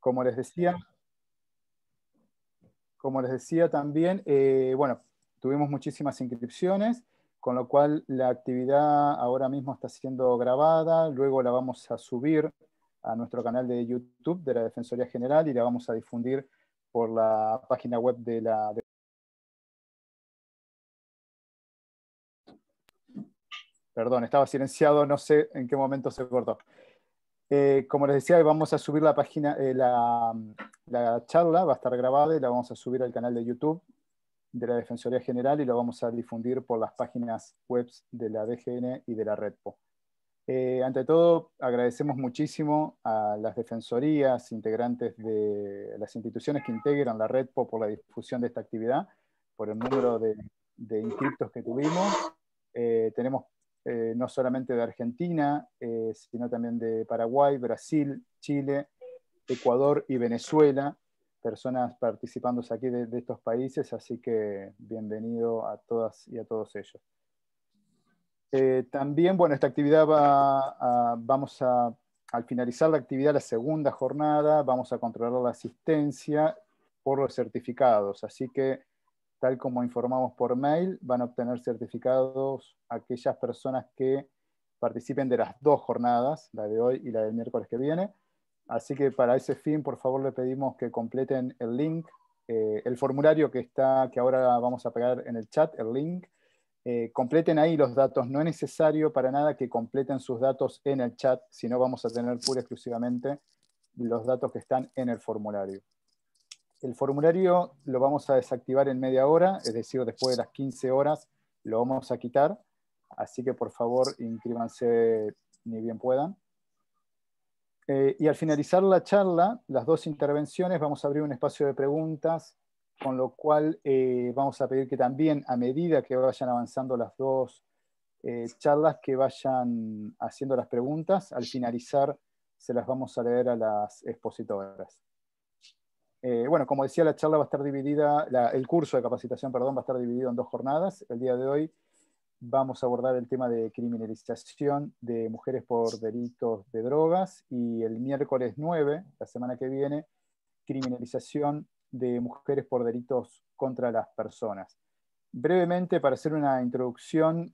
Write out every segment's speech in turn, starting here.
Como les decía, también, bueno, tuvimos muchísimas inscripciones, con lo cual la actividad ahora mismo está siendo grabada, luego la vamos a subir a nuestro canal de YouTube de la Defensoría General y la vamos a difundir por la página web de la... Perdón, estaba silenciado, no sé en qué momento se cortó. Como les decía, vamos a subir la página, la charla va a estar grabada y la vamos a subir al canal de YouTube de la Defensoría General y lo vamos a difundir por las páginas web de la DGN y de la REDPO. Ante todo, agradecemos muchísimo a las defensorías, integrantes de las instituciones que integran la REDPO por la difusión de esta actividad, por el número de inscriptos que tuvimos. Tenemos no solamente de Argentina, sino también de Paraguay, Brasil, Chile, Ecuador y Venezuela, personas participando aquí de estos países, así que bienvenido a todas y a todos ellos. También, bueno, esta actividad al finalizar la actividad, la segunda jornada, vamos a controlar la asistencia por los certificados, así que tal como informamos por mail, van a obtener certificados aquellas personas que participen de las dos jornadas, la de hoy y la del miércoles que viene. Así que para ese fin, por favor, le pedimos que completen el link, el formulario que ahora vamos a pegar en el chat, el link. Completen ahí los datos. No es necesario para nada que completen sus datos en el chat, sino vamos a tener pura y exclusivamente los datos que están en el formulario. El formulario lo vamos a desactivar en media hora, es decir, después de las 15 horas lo vamos a quitar, así que por favor inscríbanse ni bien puedan. Y al finalizar la charla, las dos intervenciones, vamos a abrir un espacio de preguntas, con lo cual vamos a pedir que también, a medida que vayan avanzando las dos charlas, que vayan haciendo las preguntas. Al finalizar, se las vamos a leer a las expositoras. Bueno, como decía, la charla va a estar dividida, el curso de capacitación, perdón, va a estar dividido en dos jornadas. El día de hoy vamos a abordar el tema de criminalización de mujeres por delitos de drogas y el miércoles 9, la semana que viene, criminalización de mujeres por delitos contra las personas. Brevemente, para hacer una introducción,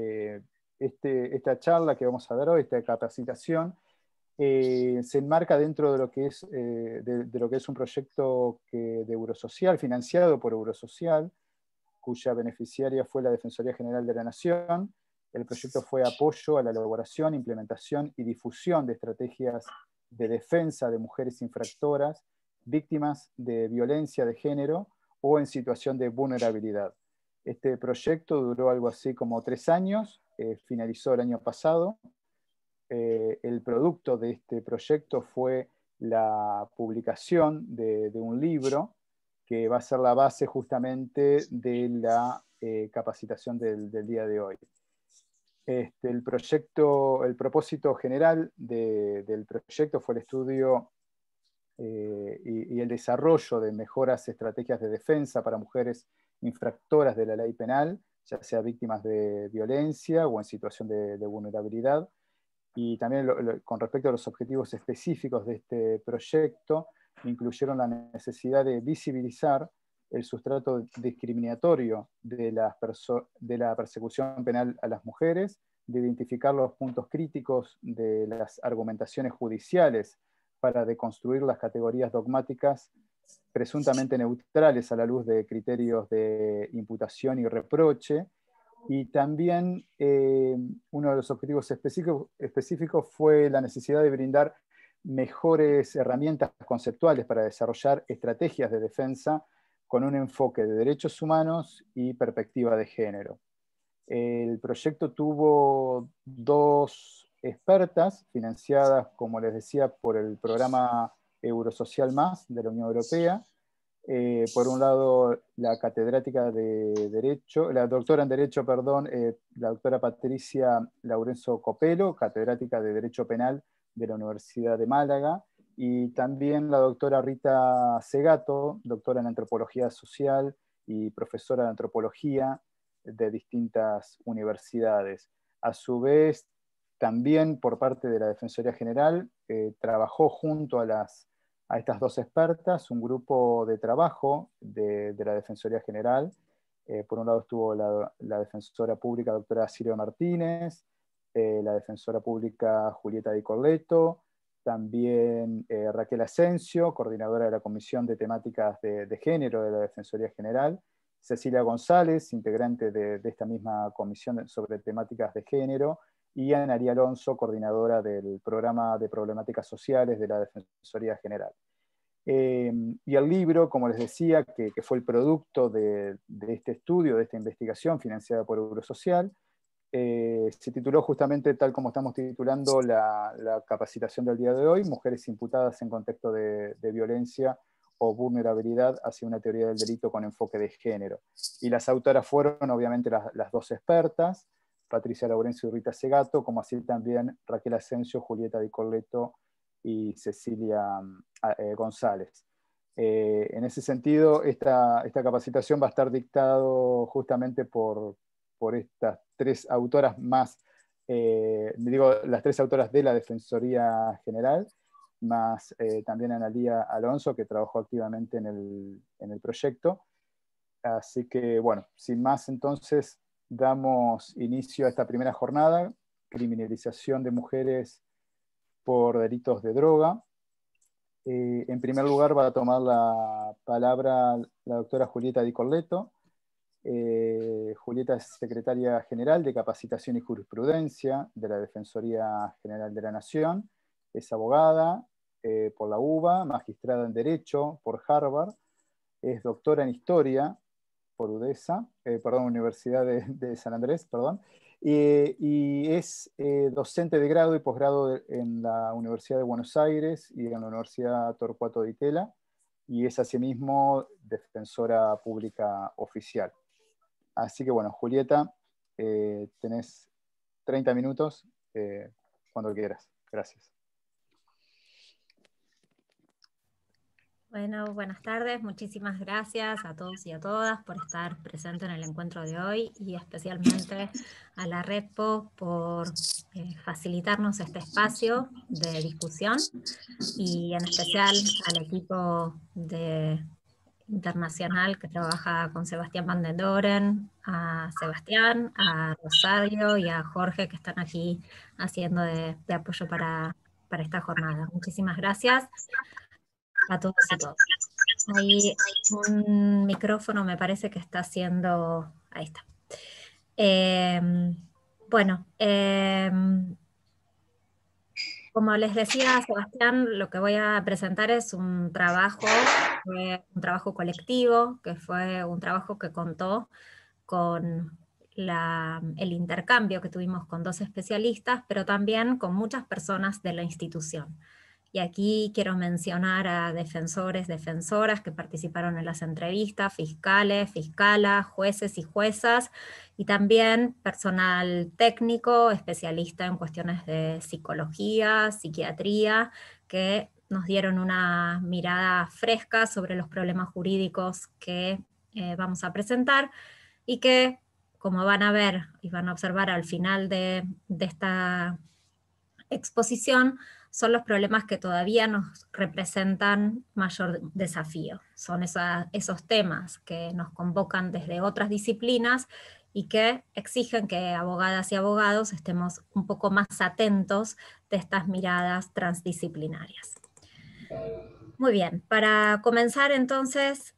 esta charla que vamos a dar hoy, esta capacitación, se enmarca dentro de lo que es, de lo que es un proyecto de Eurosocial, financiado por Eurosocial, cuya beneficiaria fue la Defensoría General de la Nación. El proyecto fue apoyo a la elaboración, implementación y difusión de estrategias de defensa de mujeres infractoras, víctimas de violencia de género o en situación de vulnerabilidad. Este proyecto duró algo así como 3 años, finalizó el año pasado. El producto de este proyecto fue la publicación de un libro que va a ser la base justamente de la capacitación del día de hoy. El propósito general del proyecto fue el estudio y el desarrollo de mejoras estrategias de defensa para mujeres infractoras de la ley penal, ya sea víctimas de violencia o en situación de vulnerabilidad. Y también con respecto a los objetivos específicos de este proyecto, incluyeron la necesidad de visibilizar el sustrato discriminatorio de la persecución penal a las mujeres, de identificar los puntos críticos de las argumentaciones judiciales para deconstruir las categorías dogmáticas presuntamente neutrales a la luz de criterios de imputación y reproche. Y también uno de los objetivos específicos fue la necesidad de brindar mejores herramientas conceptuales para desarrollar estrategias de defensa con un enfoque de derechos humanos y perspectiva de género. El proyecto tuvo 2 expertas financiadas, como les decía, por el programa Eurosocial Más de la Unión Europea. Por un lado, la catedrática de Derecho, la doctora en Derecho, perdón, la doctora Patricia Laurenzo Copelo, catedrática de Derecho Penal de la Universidad de Málaga, y también la doctora Rita Segato, doctora en Antropología Social y profesora de Antropología de distintas universidades. A su vez, también por parte de la Defensoría General, trabajó junto a las a estas dos expertas un grupo de trabajo de la Defensoría General. Por un lado estuvo la defensora pública doctora Silvia Martínez, la defensora pública Julieta Di Corleto, también Raquel Asensio, coordinadora de la Comisión de Temáticas de Género de la Defensoría General, Cecilia González, integrante de esta misma comisión sobre temáticas de género, y Analía Alonso, coordinadora del programa de problemáticas sociales de la Defensoría General. Y el libro, como les decía, que fue el producto de este estudio, de esta investigación financiada por Eurosocial, se tituló justamente tal como estamos titulando la capacitación del día de hoy, Mujeres imputadas en contexto de violencia o vulnerabilidad hacia una teoría del delito con enfoque de género. Y las autoras fueron obviamente las dos expertas, Patricia Laurencio y Rita Segato, como así también Raquel Asensio, Julieta Di Corleto y Cecilia González. En ese sentido, esta capacitación va a estar dictado justamente por estas tres autoras más, digo, las tres autoras de la Defensoría General, más también Analía Alonso, que trabajó activamente en el proyecto. Así que, bueno, sin más, entonces, damos inicio a esta primera jornada, criminalización de mujeres por delitos de droga. En primer lugar va a tomar la palabra la doctora Julieta Di Corleto. Julieta es secretaria general de Capacitación y Jurisprudencia de la Defensoría General de la Nación. Es abogada por la UBA, magistrada en Derecho por Harvard. Es doctora en Historia por UDESA, Universidad de San Andrés, perdón. Y es docente de grado y posgrado en la Universidad de Buenos Aires y en la Universidad Torcuato Di Tella, y es asimismo defensora pública oficial. Así que bueno, Julieta, tenés 30 minutos cuando quieras. Gracias. Bueno, buenas tardes. Muchísimas gracias a todos y a todas por estar presentes en el encuentro de hoy, y especialmente a la REDPO por facilitarnos este espacio de discusión, y en especial al equipo internacional que trabaja con Sebastián Van den Doren, a Sebastián, a Rosario y a Jorge, que están aquí haciendo de apoyo para esta jornada. Muchísimas gracias a todos y todas. Hay un micrófono, me parece que está haciendo... Ahí está. Bueno, como les decía Sebastián, lo que voy a presentar es un trabajo colectivo, que fue un trabajo que contó con el intercambio que tuvimos con dos especialistas, pero también con muchas personas de la institución. Y aquí quiero mencionar a defensores, defensoras que participaron en las entrevistas, fiscales, fiscalas, jueces y juezas, y también personal técnico, especialista en cuestiones de psicología, psiquiatría, que nos dieron una mirada fresca sobre los problemas jurídicos que vamos a presentar, y que, como van a ver y van a observar al final de esta exposición, son los problemas que todavía nos representan mayor desafío. Son esos temas que nos convocan desde otras disciplinas y que exigen que abogadas y abogados estemos un poco más atentos de estas miradas transdisciplinarias. Muy bien, para comenzar entonces,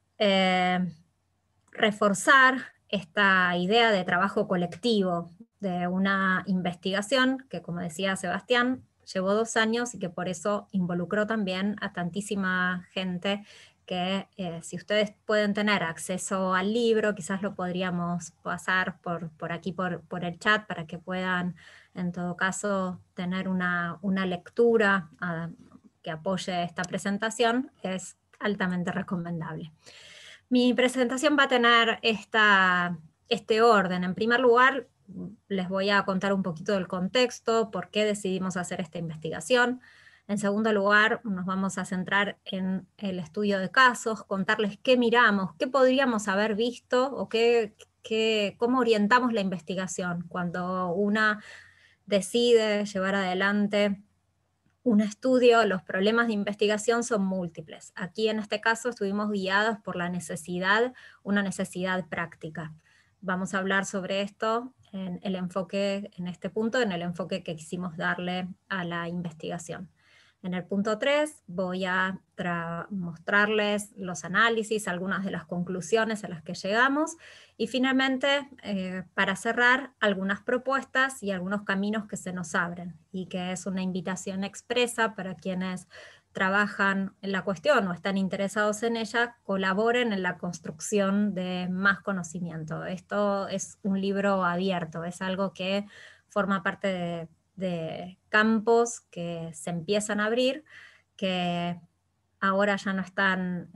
reforzar esta idea de trabajo colectivo, de una investigación que, como decía Sebastián, llevó 2 años y que por eso involucró también a tantísima gente que, si ustedes pueden tener acceso al libro, quizás lo podríamos pasar por aquí, por el chat, para que puedan, en todo caso, tener una lectura que apoye esta presentación. Es altamente recomendable. Mi presentación va a tener este orden. En primer lugar, les voy a contar un poquito del contexto, por qué decidimos hacer esta investigación. En segundo lugar, nos vamos a centrar en el estudio de casos, contarles qué miramos, qué podríamos haber visto o cómo orientamos la investigación cuando una decide llevar adelante un estudio, los problemas de investigación son múltiples. Aquí en este caso estuvimos guiados por la necesidad, una necesidad práctica. Vamos a hablar sobre esto en el enfoque, en este punto, en el enfoque que quisimos darle a la investigación. En el punto 3 voy a mostrarles los análisis, algunas de las conclusiones a las que llegamos, y finalmente, para cerrar, algunas propuestas y algunos caminos que se nos abren, y que es una invitación expresa para quienes trabajan en la cuestión o están interesados en ella, colaboren en la construcción de más conocimiento. Esto es un libro abierto, es algo que forma parte de campos que se empiezan a abrir, que ahora ya no están,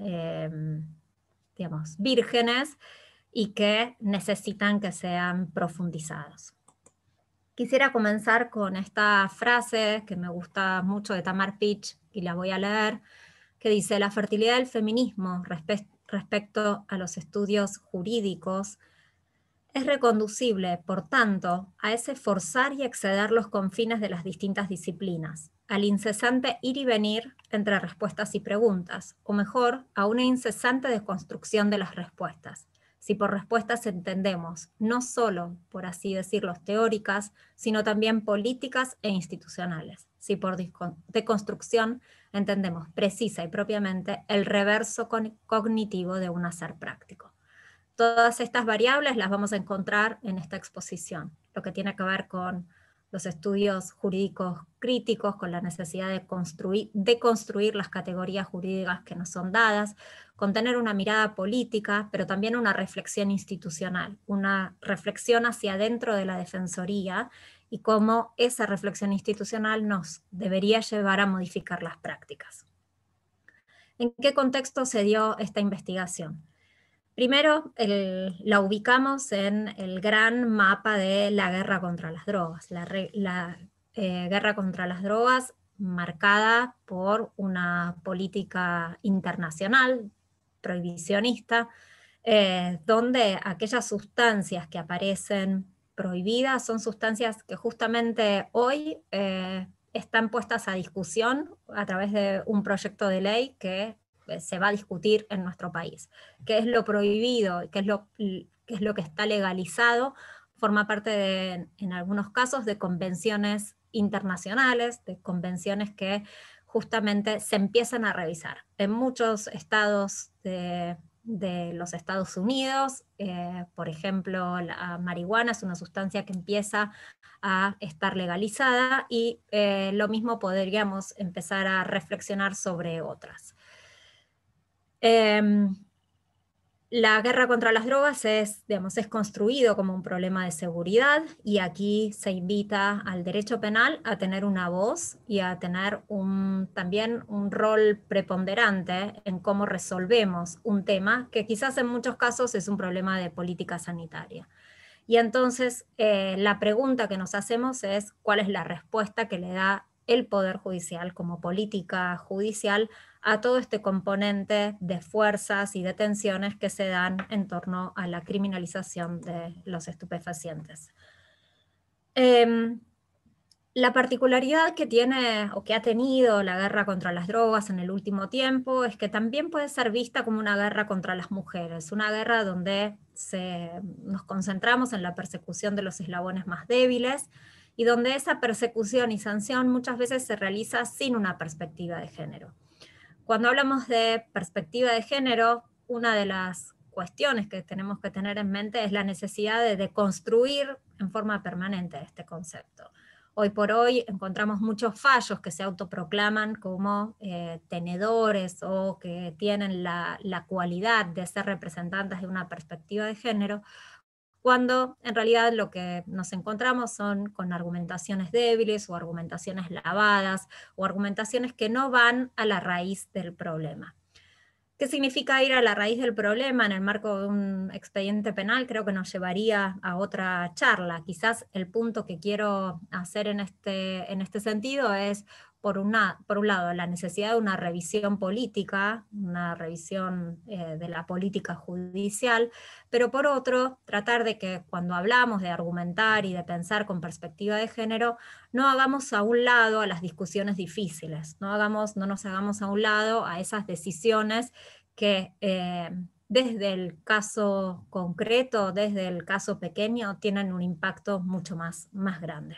digamos, vírgenes, y que necesitan que sean profundizados. Quisiera comenzar con esta frase que me gusta mucho de Tamar Pitch, y la voy a leer, que dice: la fertilidad del feminismo respecto a los estudios jurídicos es reconducible, por tanto, a ese forzar y exceder los confines de las distintas disciplinas, al incesante ir y venir entre respuestas y preguntas, o mejor, a una incesante desconstrucción de las respuestas. Si por respuestas entendemos no solo, por así decirlo, teóricas, sino también políticas e institucionales. Si por deconstrucción entendemos precisa y propiamente el reverso cognitivo de un hacer práctico. Todas estas variables las vamos a encontrar en esta exposición, lo que tiene que ver con los estudios jurídicos críticos, con la necesidad de deconstruir las categorías jurídicas que nos son dadas, con tener una mirada política, pero también una reflexión institucional, una reflexión hacia adentro de la Defensoría, y cómo esa reflexión institucional nos debería llevar a modificar las prácticas. ¿En qué contexto se dio esta investigación? Primero, la ubicamos en el gran mapa de la guerra contra las drogas. La guerra contra las drogas marcada por una política internacional prohibicionista, donde aquellas sustancias que aparecen prohibidas son sustancias que justamente hoy están puestas a discusión a través de un proyecto de ley que se va a discutir en nuestro país. ¿Qué es lo prohibido? ¿Qué es lo que está legalizado? Forma parte, en algunos casos, de convenciones internacionales, de convenciones que justamente se empiezan a revisar. En muchos estados de los Estados Unidos, por ejemplo, la marihuana es una sustancia que empieza a estar legalizada, y lo mismo podríamos empezar a reflexionar sobre otras. La guerra contra las drogas es construido como un problema de seguridad, y aquí se invita al derecho penal a tener una voz y a tener también un rol preponderante en cómo resolvemos un tema que quizás en muchos casos es un problema de política sanitaria. Y entonces la pregunta que nos hacemos es: ¿cuál es la respuesta que le da el Poder Judicial como política judicial a todo este componente de fuerzas y de tensiones que se dan en torno a la criminalización de los estupefacientes? La particularidad que tiene o que ha tenido la guerra contra las drogas en el último tiempo es que también puede ser vista como una guerra contra las mujeres, una guerra donde nos concentramos en la persecución de los eslabones más débiles, y donde esa persecución y sanción muchas veces se realiza sin una perspectiva de género. Cuando hablamos de perspectiva de género, una de las cuestiones que tenemos que tener en mente es la necesidad de deconstruir en forma permanente este concepto. Hoy por hoy encontramos muchos fallos que se autoproclaman como tenedores o que tienen la cualidad de ser representantes de una perspectiva de género, cuando en realidad lo que nos encontramos son con argumentaciones débiles o argumentaciones lavadas o argumentaciones que no van a la raíz del problema. ¿Qué significa ir a la raíz del problema en el marco de un expediente penal? Creo que nos llevaría a otra charla. Quizás el punto que quiero hacer en este sentido es por un lado, la necesidad de una revisión política, una revisión de la política judicial, pero por otro, tratar de que cuando hablamos de argumentar y de pensar con perspectiva de género, no hagamos a un lado a las discusiones difíciles, no nos hagamos a un lado a esas decisiones que desde el caso concreto, desde el caso pequeño, tienen un impacto mucho más grande.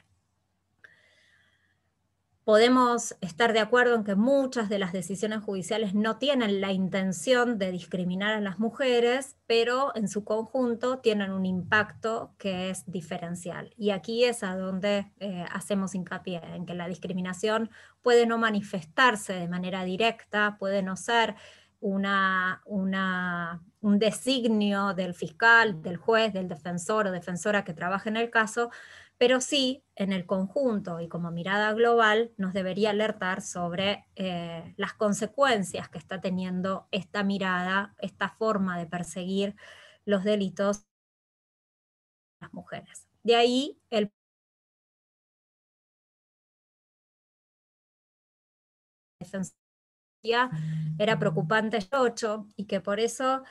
Podemos estar de acuerdo en que muchas de las decisiones judiciales no tienen la intención de discriminar a las mujeres, pero en su conjunto tienen un impacto que es diferencial. Y aquí es a donde hacemos hincapié, en que la discriminación puede no manifestarse de manera directa, puede no ser un designio del fiscal, del juez, del defensor o defensora que trabaja en el caso, pero sí, en el conjunto y como mirada global, nos debería alertar sobre las consecuencias que está teniendo esta mirada, esta forma de perseguir los delitos de las mujeres. De ahí el defensoría era preocupante 8 y que por eso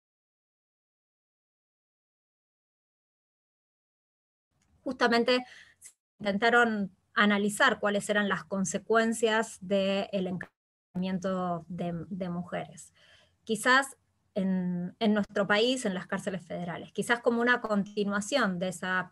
justamente intentaron analizar cuáles eran las consecuencias del encarcelamiento de mujeres. Quizás en nuestro país, en las cárceles federales, quizás como una continuación de ese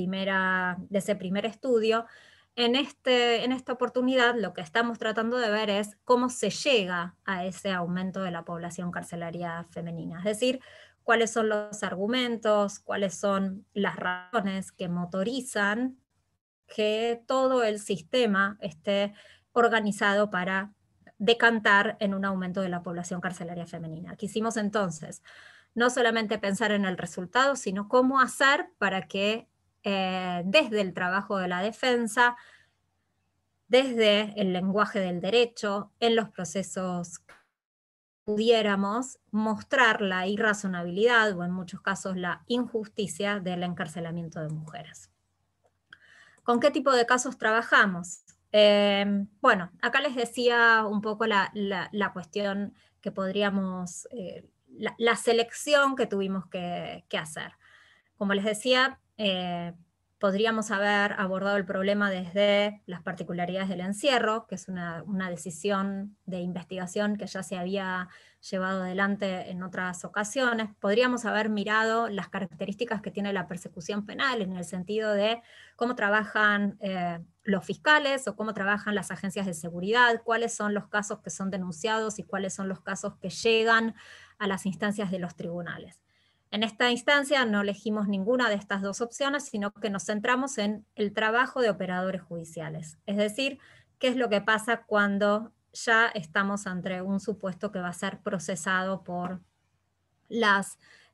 primer estudio, en esta oportunidad lo que estamos tratando de ver es cómo se llega a ese aumento de la población carcelaria femenina, es decir, cuáles son los argumentos, cuáles son las razones que motorizan que todo el sistema esté organizado para decantar en un aumento de la población carcelaria femenina. Quisimos entonces no solamente pensar en el resultado, sino cómo hacer para que desde el trabajo de la defensa, desde el lenguaje del derecho, en los procesos pudiéramos mostrar la irrazonabilidad o en muchos casos la injusticia del encarcelamiento de mujeres. ¿Con qué tipo de casos trabajamos? Bueno, acá les decía un poco la cuestión que podríamos, la selección que tuvimos que hacer. Como les decía, podríamos haber abordado el problema desde las particularidades del encierro, que es una decisión de investigación que ya se había llevado adelante en otras ocasiones. Podríamos haber mirado las características que tiene la persecución penal en el sentido de cómo trabajan los fiscales o cómo trabajan las agencias de seguridad, cuáles son los casos que son denunciados y cuáles son los casos que llegan a las instancias de los tribunales. En esta instancia no elegimos ninguna de estas dos opciones, sino que nos centramos en el trabajo de operadores judiciales. Es decir, qué es lo que pasa cuando ya estamos ante un supuesto que va a ser procesado por las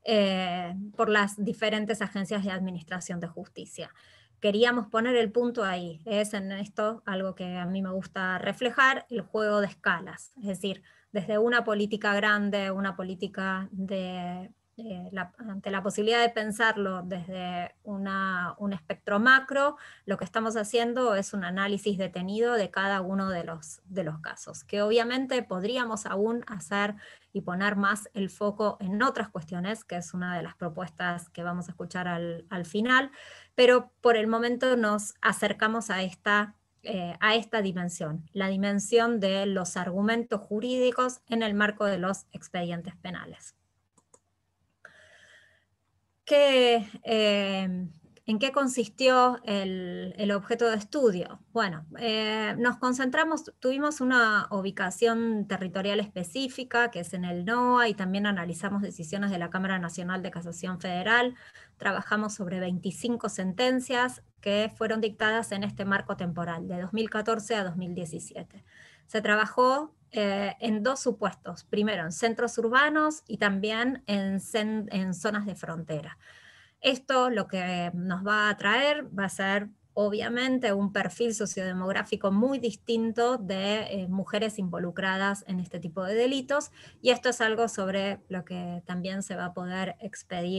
diferentes agencias de administración de justicia. Queríamos poner el punto ahí. Es en esto algo que a mí me gusta reflejar, el juego de escalas. Es decir, desde una política grande, una política ante la posibilidad de pensarlo desde un espectro macro, lo que estamos haciendo es un análisis detenido de cada uno de los casos, que obviamente podríamos aún hacer y poner más el foco en otras cuestiones, que es una de las propuestas que vamos a escuchar al final, pero por el momento nos acercamos a esta dimensión, la dimensión de los argumentos jurídicos en el marco de los expedientes penales. ¿En qué consistió el objeto de estudio? Bueno, nos concentramos, tuvimos una ubicación territorial específica, que es en el NOA, y también analizamos decisiones de la Cámara Nacional de Casación Federal. Trabajamos sobre 25 sentencias que fueron dictadas en este marco temporal, de 2014 a 2017. Se trabajó en dos supuestos, primero en centros urbanos y también en zonas de frontera. Esto lo que nos va a traer va a ser obviamente un perfil sociodemográfico muy distinto de mujeres involucradas en este tipo de delitos, y esto es algo sobre lo que también se va a poder expedir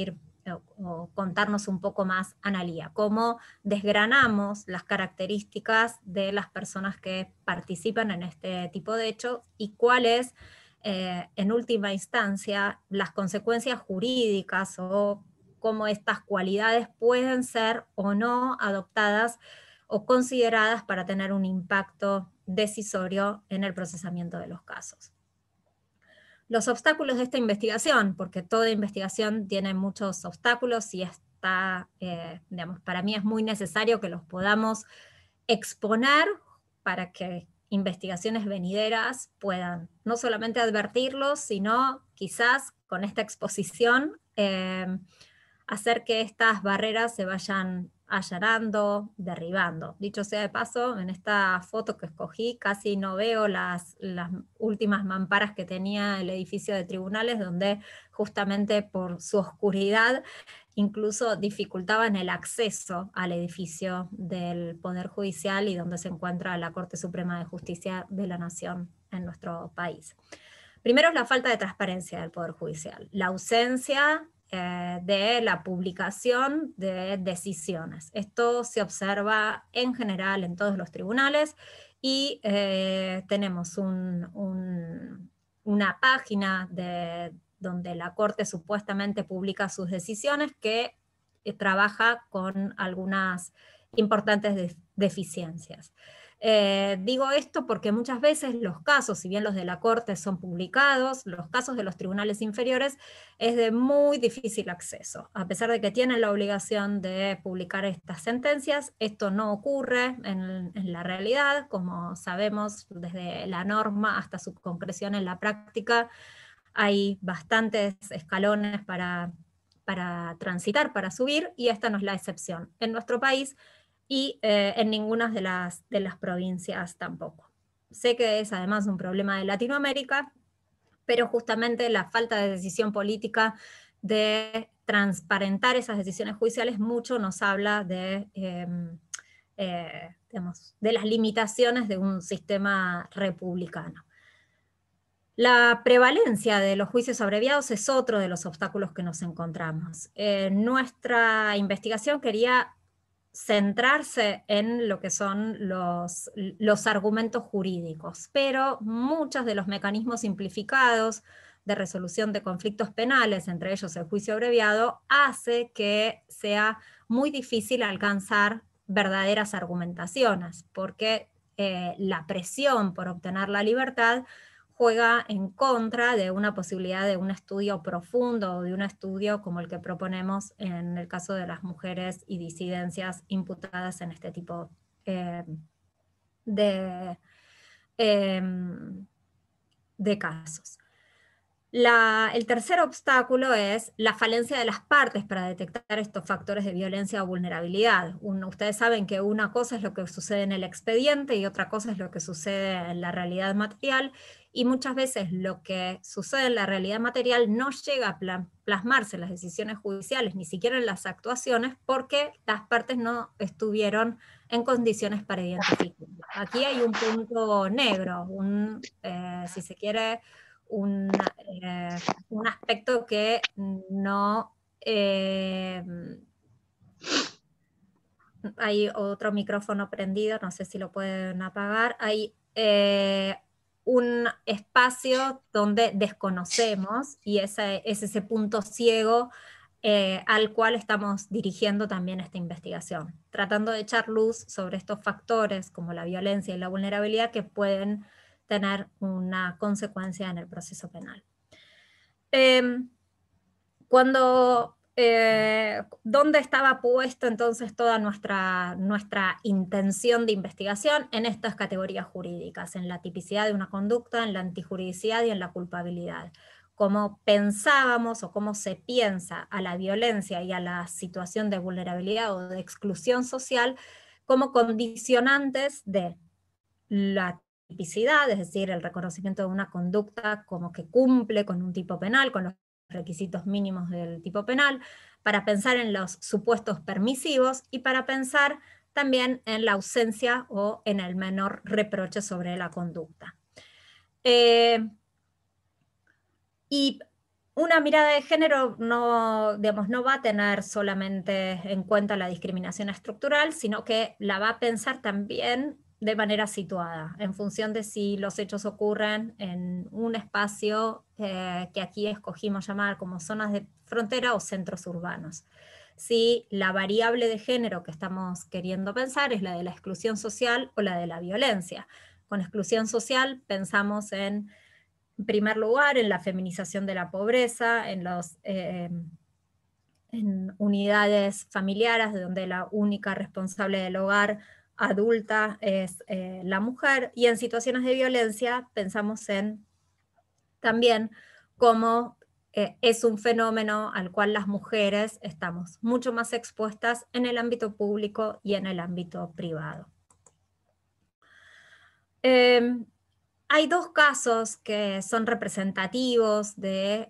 o contarnos un poco más Analía, cómo desgranamos las características de las personas que participan en este tipo de hecho y cuáles, en última instancia, las consecuencias jurídicas o cómo estas cualidades pueden ser o no adoptadas o consideradas para tener un impacto decisorio en el procesamiento de los casos. Los obstáculos de esta investigación, porque toda investigación tiene muchos obstáculos y está, digamos, para mí es muy necesario que los podamos exponer para que investigaciones venideras puedan no solamente advertirlos, sino quizás con esta exposición hacer que estas barreras se vayan allanando, derribando. Dicho sea de paso, en esta foto que escogí casi no veo las últimas mamparas que tenía el edificio de tribunales, donde justamente por su oscuridad incluso dificultaban el acceso al edificio del Poder Judicial y donde se encuentra la Corte Suprema de Justicia de la Nación en nuestro país. Primero es la falta de transparencia del Poder Judicial, la ausencia de la publicación de decisiones. Esto se observa en general en todos los tribunales y tenemos una página donde la Corte supuestamente publica sus decisiones que trabaja con algunas importantes deficiencias. Digo esto porque muchas veces los casos, si bien los de la Corte son publicados, los casos de los tribunales inferiores es de muy difícil acceso. A pesar de que tienen la obligación de publicar estas sentencias, esto no ocurre en la realidad, como sabemos, desde la norma hasta su concreción en la práctica, hay bastantes escalones para transitar, para subir, y esta no es la excepción en nuestro país y en ninguna de las provincias tampoco. Sé que es además un problema de Latinoamérica, pero justamente la falta de decisión política de transparentar esas decisiones judiciales mucho nos habla digamos, de las limitaciones de un sistema republicano. La prevalencia de los juicios abreviados es otro de los obstáculos que nos encontramos. Nuestra investigación quería centrarse en lo que son los argumentos jurídicos, pero muchos de los mecanismos simplificados de resolución de conflictos penales, entre ellos el juicio abreviado, hace que sea muy difícil alcanzar verdaderas argumentaciones, porque la presión por obtener la libertad juega en contra de una posibilidad de un estudio profundo o de un estudio como el que proponemos en el caso de las mujeres y disidencias imputadas en este tipo de, de casos. El tercer obstáculo es la falencia de las partes para detectar estos factores de violencia o vulnerabilidad. Ustedes saben que una cosa es lo que sucede en el expediente y otra cosa es lo que sucede en la realidad material, y muchas veces lo que sucede en la realidad material no llega a plasmarse en las decisiones judiciales, ni siquiera en las actuaciones, porque las partes no estuvieron en condiciones para identificarlo. Aquí hay un punto negro, si se quiere, un aspecto que no... hay otro micrófono prendido, no sé si lo pueden apagar. Hay un espacio donde desconocemos y es ese punto ciego al cual estamos dirigiendo también esta investigación, tratando de echar luz sobre estos factores como la violencia y la vulnerabilidad que pueden tener una consecuencia en el proceso penal. ¿Dónde estaba puesto entonces toda nuestra intención de investigación? En estas categorías jurídicas, en la tipicidad de una conducta, en la antijuridicidad y en la culpabilidad. Cómo pensábamos o cómo se piensa a la violencia y a la situación de vulnerabilidad o de exclusión social como condicionantes de la tipicidad, es decir, el reconocimiento de una conducta como que cumple con un tipo penal, con los requisitos mínimos del tipo penal, para pensar en los supuestos permisivos y para pensar también en la ausencia o en el menor reproche sobre la conducta. Y una mirada de género no, digamos, no va a tener solamente en cuenta la discriminación estructural, sino que la va a pensar también de manera situada, en función de si los hechos ocurren en un espacio que aquí escogimos llamar como zonas de frontera o centros urbanos. Si la variable de género que estamos queriendo pensar es la de la exclusión social o la de la violencia. Con exclusión social pensamos en primer lugar, en la feminización de la pobreza, en unidades familiares donde la única responsable del hogar adulta es la mujer, y en situaciones de violencia pensamos en también cómo es un fenómeno al cual las mujeres estamos mucho más expuestas en el ámbito público y en el ámbito privado. Hay dos casos que son representativos de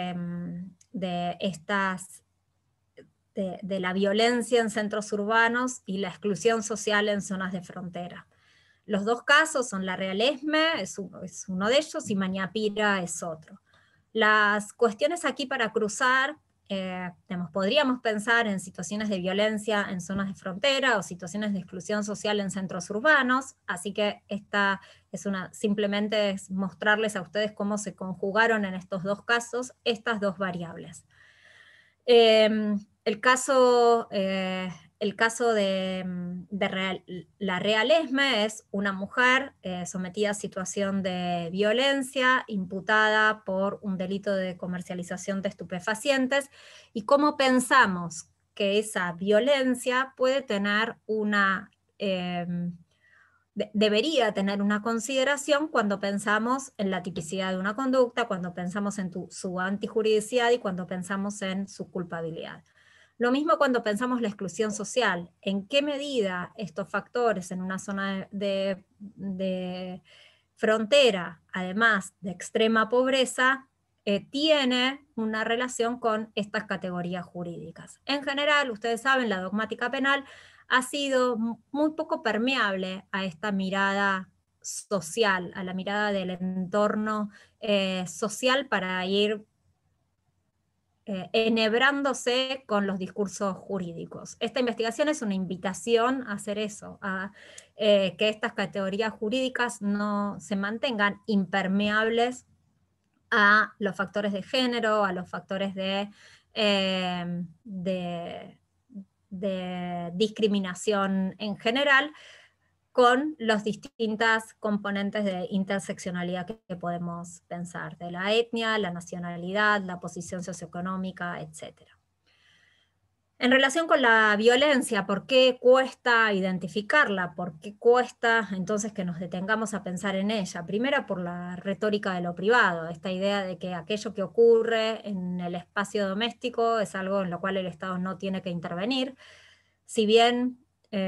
la violencia en centros urbanos y la exclusión social en zonas de frontera. Los dos casos son La Realesme, es uno de ellos, y Mañapira es otro. Las cuestiones aquí para cruzar, podríamos pensar en situaciones de violencia en zonas de frontera o situaciones de exclusión social en centros urbanos, así que esta simplemente es mostrarles a ustedes cómo se conjugaron en estos dos casos estas dos variables. El caso de La Realesme es una mujer sometida a situación de violencia, imputada por un delito de comercialización de estupefacientes, y cómo pensamos que esa violencia puede tener debería tener una consideración cuando pensamos en la tipicidad de una conducta, cuando pensamos en su antijuridicidad y cuando pensamos en su culpabilidad. Lo mismo cuando pensamos la exclusión social. ¿En qué medida estos factores en una zona de frontera, además de extrema pobreza, tiene una relación con estas categorías jurídicas? En general, ustedes saben, la dogmática penal ha sido muy poco permeable a esta mirada social, a la mirada del entorno social, para ir enhebrándose con los discursos jurídicos. Esta investigación es una invitación a hacer eso, a que estas categorías jurídicas no se mantengan impermeables a los factores de género, a los factores de discriminación en general, con las distintas componentes de interseccionalidad que podemos pensar, de la etnia, la nacionalidad, la posición socioeconómica, etc. En relación con la violencia, ¿por qué cuesta identificarla? ¿Por qué cuesta entonces que nos detengamos a pensar en ella? Primero, por la retórica de lo privado, esta idea de que aquello que ocurre en el espacio doméstico es algo en lo cual el Estado no tiene que intervenir. Si bien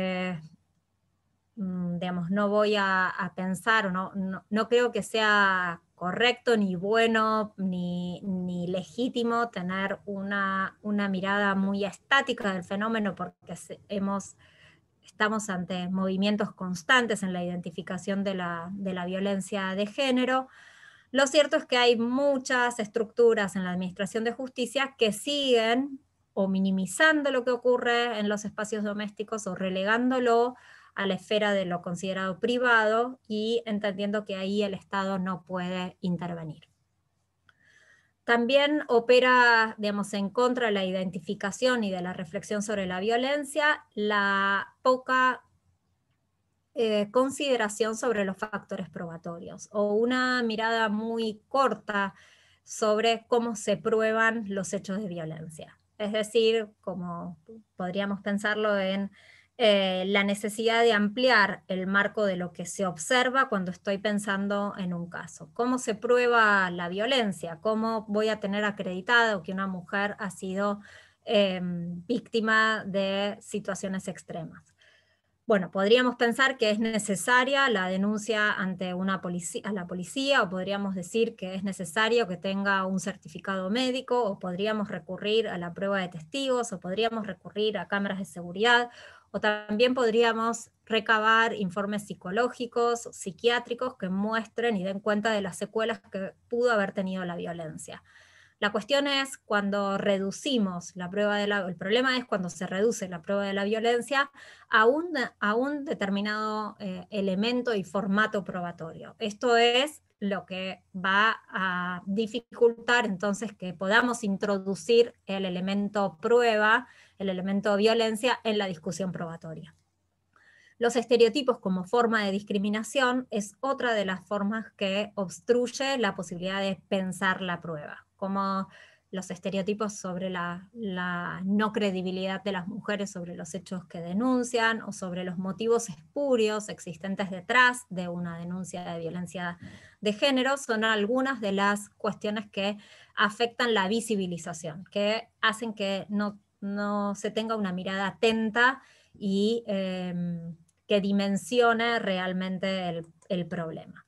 digamos, no voy a pensar, no creo que sea correcto, ni bueno, ni legítimo tener una mirada muy estática del fenómeno, porque estamos ante movimientos constantes en la identificación de la violencia de género. Lo cierto es que hay muchas estructuras en la administración de justicia que siguen o minimizando lo que ocurre en los espacios domésticos o relegándolo a la esfera de lo considerado privado, y entendiendo que ahí el Estado no puede intervenir. También opera, digamos, en contra de la identificación y de la reflexión sobre la violencia, la poca consideración sobre los factores probatorios, o una mirada muy corta sobre cómo se prueban los hechos de violencia. Es decir, como podríamos pensarlo en la necesidad de ampliar el marco de lo que se observa cuando estoy pensando en un caso. ¿Cómo se prueba la violencia? ¿Cómo voy a tener acreditado que una mujer ha sido víctima de situaciones extremas? Bueno, podríamos pensar que es necesaria la denuncia ante a la policía, o podríamos decir que es necesario que tenga un certificado médico, o podríamos recurrir a la prueba de testigos, o podríamos recurrir a cámaras de seguridad, o también podríamos recabar informes psicológicos, psiquiátricos, que muestren y den cuenta de las secuelas que pudo haber tenido la violencia. La cuestión es cuando reducimos la prueba el problema es cuando se reduce la prueba de la violencia a un determinado elemento y formato probatorio. Esto es lo que va a dificultar entonces que podamos introducir el elemento prueba, el elemento violencia en la discusión probatoria. Los estereotipos como forma de discriminación es otra de las formas que obstruye la posibilidad de pensar la prueba, como los estereotipos sobre la no credibilidad de las mujeres sobre los hechos que denuncian o sobre los motivos espurios existentes detrás de una denuncia de violencia de género, son algunas de las cuestiones que afectan la visibilización, que hacen que no se tenga una mirada atenta y que dimensione realmente el problema.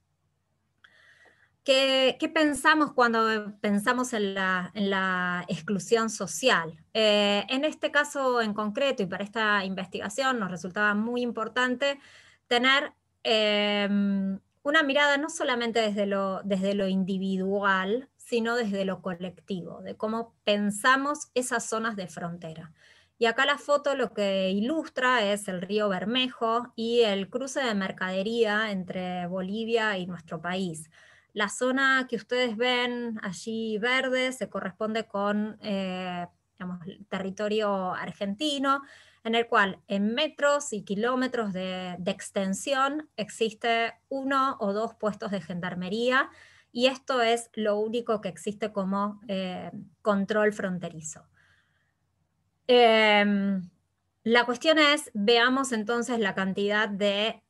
¿Qué pensamos cuando pensamos en la exclusión social? En este caso en concreto y para esta investigación nos resultaba muy importante tener una mirada no solamente desde lo individual, sino desde lo colectivo, de cómo pensamos esas zonas de frontera. Y acá la foto lo que ilustra es el río Bermejo y el cruce de mercadería entre Bolivia y nuestro país. La zona que ustedes ven allí verde se corresponde con digamos, el territorio argentino, en el cual en metros y kilómetros de extensión existe 1 o 2 puestos de gendarmería, y esto es lo único que existe como control fronterizo. La cuestión es, veamos entonces la cantidad de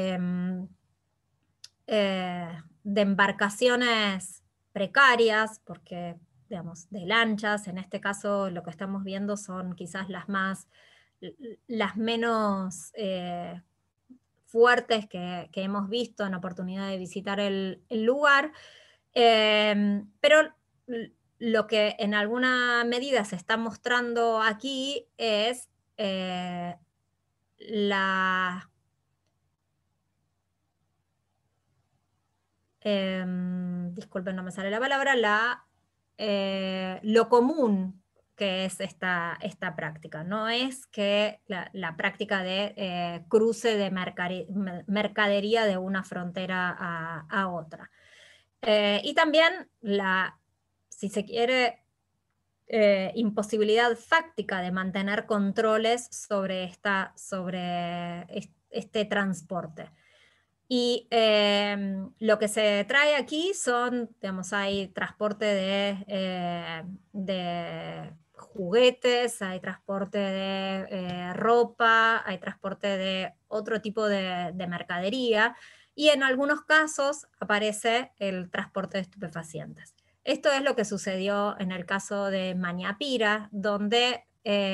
embarcaciones precarias, porque, digamos, de lanchas, en este caso lo que estamos viendo son quizás las menos fuertes que hemos visto en oportunidad de visitar el lugar, pero lo que en alguna medida se está mostrando aquí es disculpen, no me sale la palabra, lo común que es esta práctica. No es que la práctica de cruce de mercadería de una frontera a otra. Y también si se quiere, imposibilidad fáctica de mantener controles sobre este transporte. Y lo que se trae aquí son, digamos, hay transporte de juguetes, hay transporte de ropa, hay transporte de otro tipo de mercadería, y en algunos casos aparece el transporte de estupefacientes. Esto es lo que sucedió en el caso de Mañapira, donde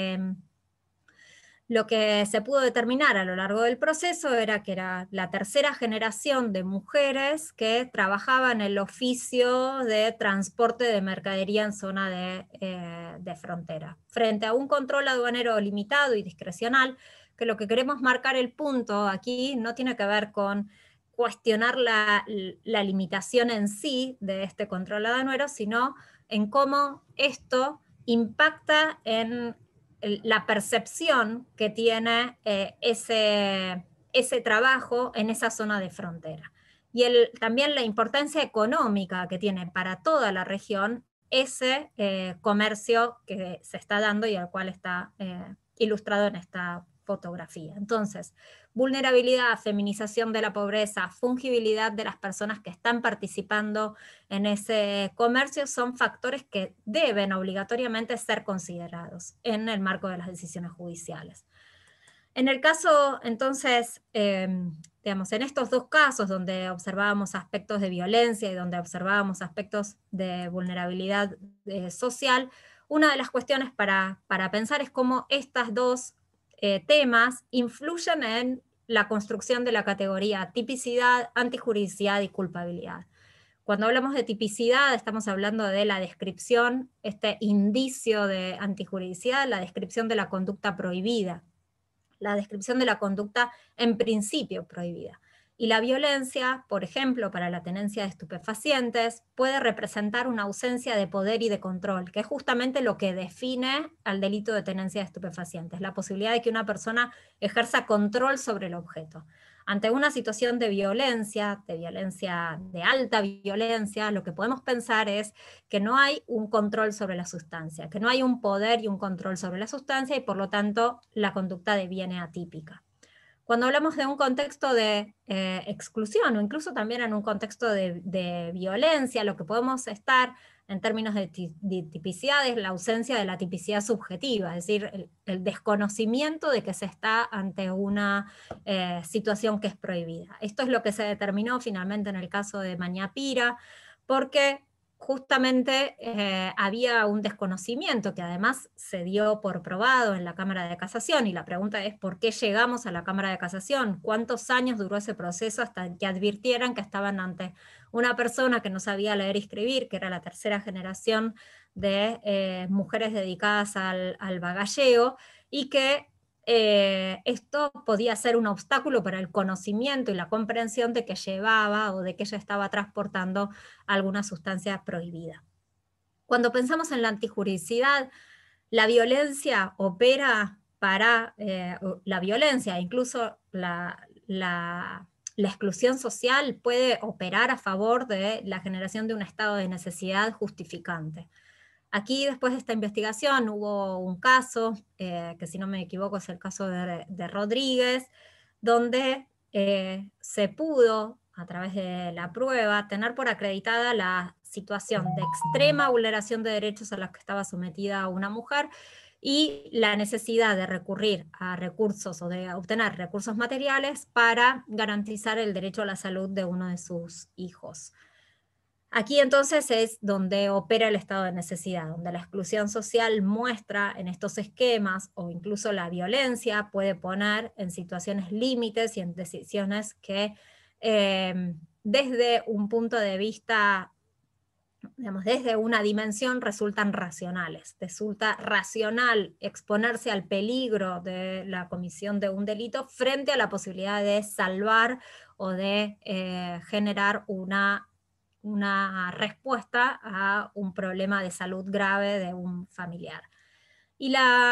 lo que se pudo determinar a lo largo del proceso era que era la tercera generación de mujeres que trabajaban en el oficio de transporte de mercadería en zona de frontera, frente a un control aduanero limitado y discrecional, que lo que queremos marcar el punto aquí no tiene que ver con cuestionar la limitación en sí de este control aduanero, sino en cómo esto impacta en la percepción que tiene ese trabajo en esa zona de frontera. Y también la importancia económica que tiene para toda la región ese comercio que se está dando y al cual está ilustrado en esta fotografía. Entonces, vulnerabilidad, feminización de la pobreza, fungibilidad de las personas que están participando en ese comercio son factores que deben obligatoriamente ser considerados en el marco de las decisiones judiciales. En el caso, entonces, digamos, en estos dos casos donde observábamos aspectos de violencia y donde observábamos aspectos de vulnerabilidad social, una de las cuestiones para pensar es cómo estos dos temas influyen en la construcción de la categoría tipicidad, antijuridicidad y culpabilidad. Cuando hablamos de tipicidad, estamos hablando de la descripción, este indicio de antijuridicidad, la descripción de la conducta prohibida, la descripción de la conducta en principio prohibida. Y la violencia, por ejemplo, para la tenencia de estupefacientes, puede representar una ausencia de poder y de control, que es justamente lo que define al delito de tenencia de estupefacientes, la posibilidad de que una persona ejerza control sobre el objeto. Ante una situación de violencia de alta violencia, lo que podemos pensar es que no hay un control sobre la sustancia, que no hay un poder y un control sobre la sustancia y por lo tanto la conducta deviene atípica. Cuando hablamos de un contexto de exclusión o incluso también en un contexto de violencia, lo que podemos estar en términos de tipicidad es la ausencia de la tipicidad subjetiva, es decir, el desconocimiento de que se está ante una situación que es prohibida. Esto es lo que se determinó finalmente en el caso de Maña Pira, porque justamente había un desconocimiento que además se dio por probado en la Cámara de Casación, y la pregunta es ¿por qué llegamos a la Cámara de Casación? ¿Cuántos años duró ese proceso hasta que advirtieran que estaban ante una persona que no sabía leer y escribir, que era la tercera generación de mujeres dedicadas al bagalleo, y que esto podía ser un obstáculo para el conocimiento y la comprensión de que llevaba o de que ella estaba transportando alguna sustancia prohibida? Cuando pensamos en la antijuridicidad, la violencia opera para la violencia, incluso la exclusión social puede operar a favor de la generación de un estado de necesidad justificante. Aquí, después de esta investigación, hubo un caso, que si no me equivoco es el caso de Rodríguez, donde se pudo, a través de la prueba, tener por acreditada la situación de extrema vulneración de derechos a los que estaba sometida una mujer y la necesidad de recurrir a recursos o de obtener recursos materiales para garantizar el derecho a la salud de uno de sus hijos. Aquí entonces es donde opera el estado de necesidad, donde la exclusión social muestra en estos esquemas o incluso la violencia puede poner en situaciones límites y en decisiones que desde un punto de vista, digamos, desde una dimensión resultan racionales. Resulta racional exponerse al peligro de la comisión de un delito frente a la posibilidad de salvar o de generar una respuesta a un problema de salud grave de un familiar. Y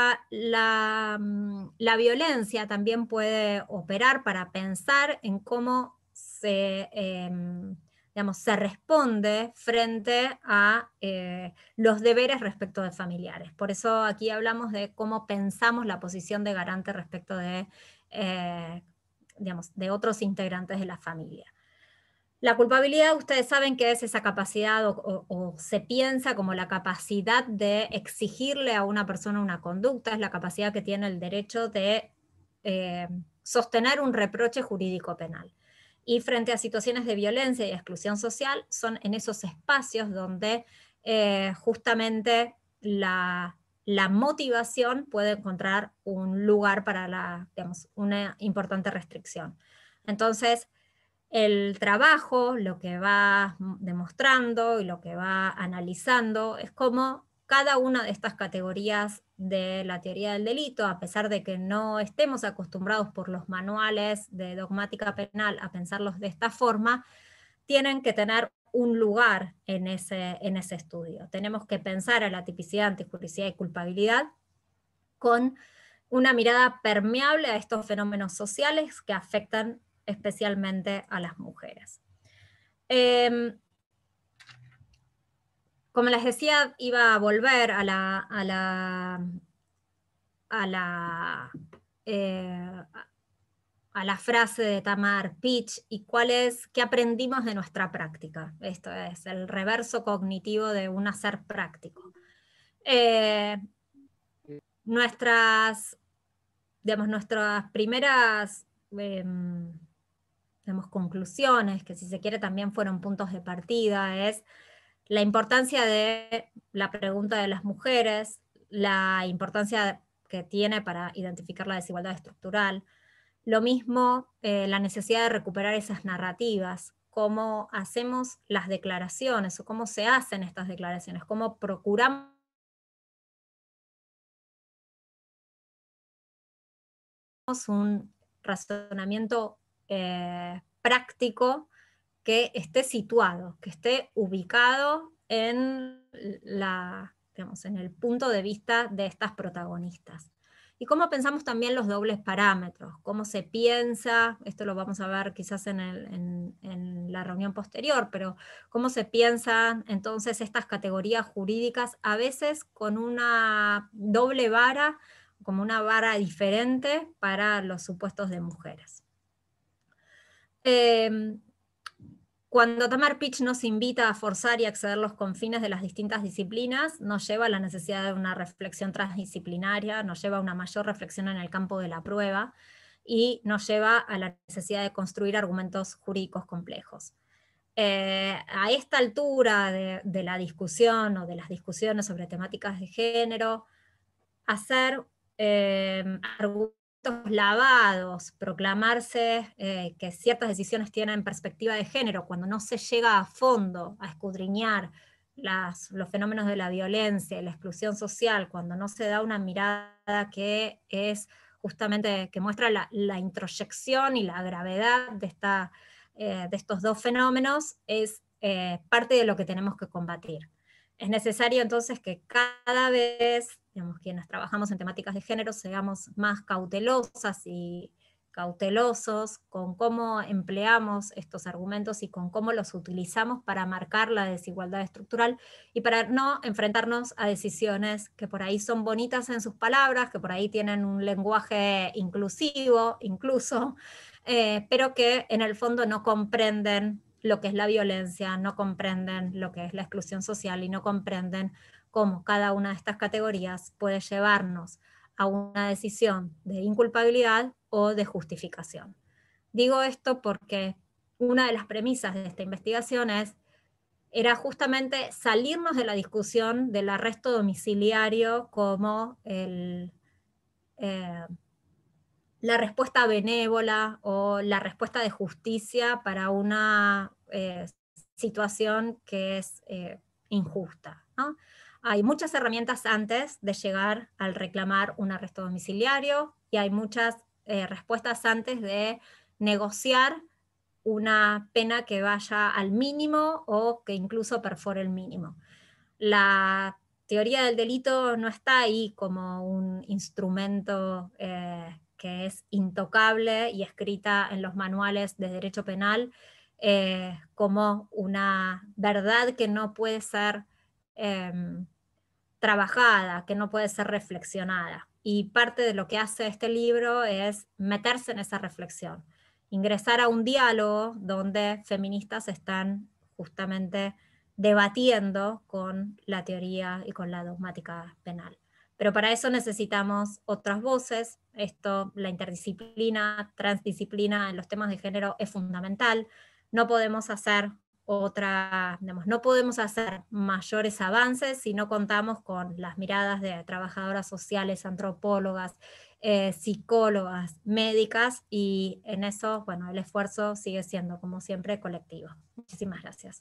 la violencia también puede operar para pensar en cómo digamos, se responde frente a los deberes respecto de familiares. Por eso aquí hablamos de cómo pensamos la posición de garante respecto digamos, de otros integrantes de la familia. La culpabilidad, ustedes saben que es esa capacidad o se piensa como la capacidad de exigirle a una persona una conducta, es la capacidad que tiene el derecho de sostener un reproche jurídico penal. Y frente a situaciones de violencia y exclusión social, son en esos espacios donde justamente la motivación puede encontrar un lugar para digamos, una importante restricción. Entonces, el trabajo lo que va demostrando y lo que va analizando es cómo cada una de estas categorías de la teoría del delito, a pesar de que no estemos acostumbrados por los manuales de dogmática penal a pensarlos de esta forma, tienen que tener un lugar en ese estudio. Tenemos que pensar a la tipicidad, antijuridicidad y culpabilidad con una mirada permeable a estos fenómenos sociales que afectan especialmente a las mujeres. Como les decía, iba a volver a la frase de Tamar Pitch y qué aprendimos de nuestra práctica. Esto es el reverso cognitivo de un hacer práctico. Nuestras primeras conclusiones, que si se quiere también fueron puntos de partida, es la importancia de la pregunta de las mujeres, la importancia que tiene para identificar la desigualdad estructural, lo mismo la necesidad de recuperar esas narrativas, cómo hacemos las declaraciones o cómo se hacen estas declaraciones, cómo procuramos un razonamiento práctico que esté situado, que esté ubicado en digamos, en el punto de vista de estas protagonistas. Y cómo pensamos también los dobles parámetros, cómo se piensa, esto lo vamos a ver quizás en la reunión posterior, pero cómo se piensan entonces estas categorías jurídicas, a veces con una doble vara, como una vara diferente para los supuestos de mujeres. Cuando Tamar Pitch nos invita a forzar y acceder los confines de las distintas disciplinas, nos lleva a la necesidad de una reflexión transdisciplinaria, nos lleva a una mayor reflexión en el campo de la prueba y nos lleva a la necesidad de construir argumentos jurídicos complejos. A esta altura de la discusión o de las discusiones sobre temáticas de género, hacer argumentos lavados, proclamarse que ciertas decisiones tienen perspectiva de género, cuando no se llega a fondo a escudriñar los fenómenos de la violencia y la exclusión social, cuando no se da una mirada que es justamente, que muestra la introyección y la gravedad de estos dos fenómenos, es parte de lo que tenemos que combatir. Es necesario entonces que cada vez, digamos, quienes trabajamos en temáticas de género, seamos más cautelosas y cautelosos con cómo empleamos estos argumentos y con cómo los utilizamos para marcar la desigualdad estructural y para no enfrentarnos a decisiones que por ahí son bonitas en sus palabras, que por ahí tienen un lenguaje inclusivo incluso, pero que en el fondo no comprenden lo que es la violencia, no comprenden lo que es la exclusión social y no comprenden cómo cada una de estas categorías puede llevarnos a una decisión de inculpabilidad o de justificación. Digo esto porque una de las premisas de esta investigación era justamente salirnos de la discusión del arresto domiciliario como la respuesta benévola o la respuesta de justicia para una situación que es injusta, ¿no? Hay muchas herramientas antes de llegar al reclamar un arresto domiciliario y hay muchas respuestas antes de negociar una pena que vaya al mínimo o que incluso perfore el mínimo. La teoría del delito no está ahí como un instrumento que es intocable y escrita en los manuales de derecho penal como una verdad que no puede ser eh, trabajada, que no puede ser reflexionada. Y parte de lo que hace este libro es meterse en esa reflexión, ingresar a un diálogo donde feministas están justamente debatiendo con la teoría y con la dogmática penal. Pero para eso necesitamos otras voces. Esto, la interdisciplina, transdisciplina en los temas de género es fundamental. No podemos hacer digamos, no podemos hacer mayores avances si no contamos con las miradas de trabajadoras sociales, antropólogas, psicólogas, médicas, y en eso, bueno, el esfuerzo sigue siendo, como siempre, colectivo. Muchísimas gracias.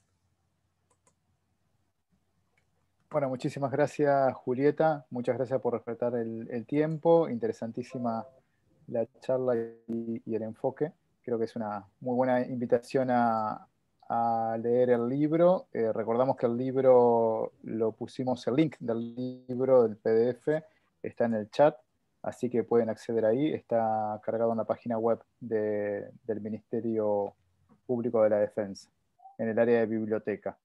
Bueno, muchísimas gracias, Julieta. Muchas gracias por respetar el tiempo. Interesantísima la charla y el enfoque. Creo que es una muy buena invitación a leer el libro. Recordamos que el libro lo pusimos, el link del libro, del PDF, está en el chat, así que pueden acceder ahí. Está cargado en la página web del Ministerio Público de la Defensa, en el área de biblioteca.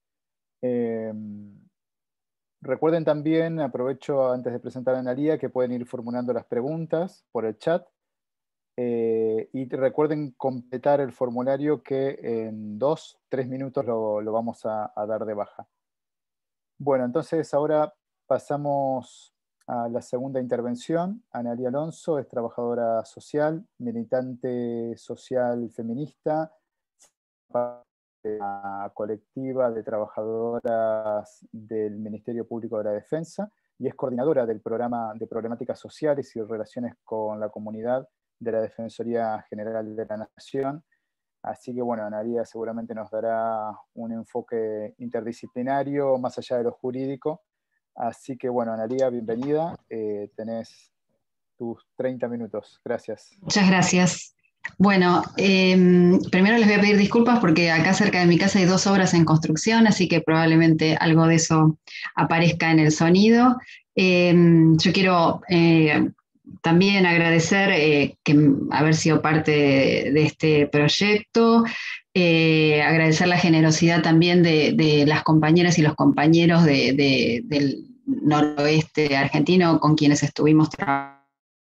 Recuerden también, aprovecho antes de presentar a Analía, que pueden ir formulando las preguntas por el chat. Y recuerden completar el formulario que en 2-3 minutos lo vamos a dar de baja. Bueno, entonces ahora pasamos a la segunda intervención. Analía Alonso es trabajadora social, militante social feminista, de la colectiva de trabajadoras del Ministerio Público de la Defensa y es coordinadora del programa de problemáticas sociales y relaciones con la comunidad de la Defensoría General de la Nación. Así que bueno, Analía seguramente nos dará un enfoque interdisciplinario más allá de lo jurídico. Así que bueno, Analía, bienvenida. Tenés tus 30 minutos. Gracias. Muchas gracias. Bueno, primero les voy a pedir disculpas porque acá cerca de mi casa hay 2 obras en construcción, así que probablemente algo de eso aparezca en el sonido. Yo quiero también agradecer haber sido parte de este proyecto, agradecer la generosidad también de las compañeras y los compañeros del noroeste argentino con quienes estuvimos trabajando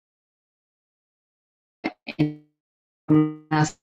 en unas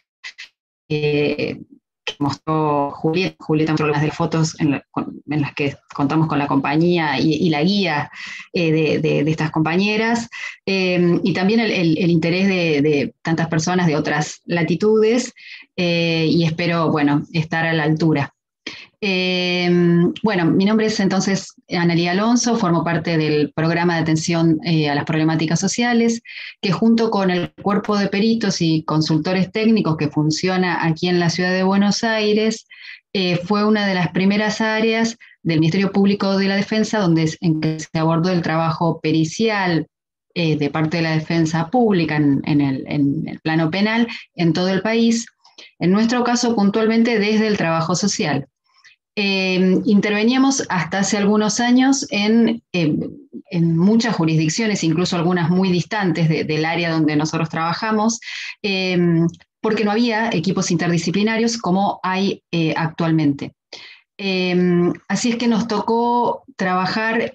que mostró Julieta mostró las de las fotos en las que contamos con la compañía y la guía de estas compañeras, y también el interés de tantas personas de otras latitudes, y espero, bueno, estar a la altura. Bueno, mi nombre es entonces Analía Alonso, formo parte del programa de atención a las problemáticas sociales, que junto con el cuerpo de peritos y consultores técnicos que funciona aquí en la ciudad de Buenos Aires, fue una de las primeras áreas del Ministerio Público de la Defensa en que se abordó el trabajo pericial de parte de la defensa pública en el plano penal en todo el país, en nuestro caso puntualmente desde el trabajo social. Interveníamos hasta hace algunos años en muchas jurisdicciones, incluso algunas muy distantes del área donde nosotros trabajamos, porque no había equipos interdisciplinarios como hay actualmente. Así es que nos tocó trabajar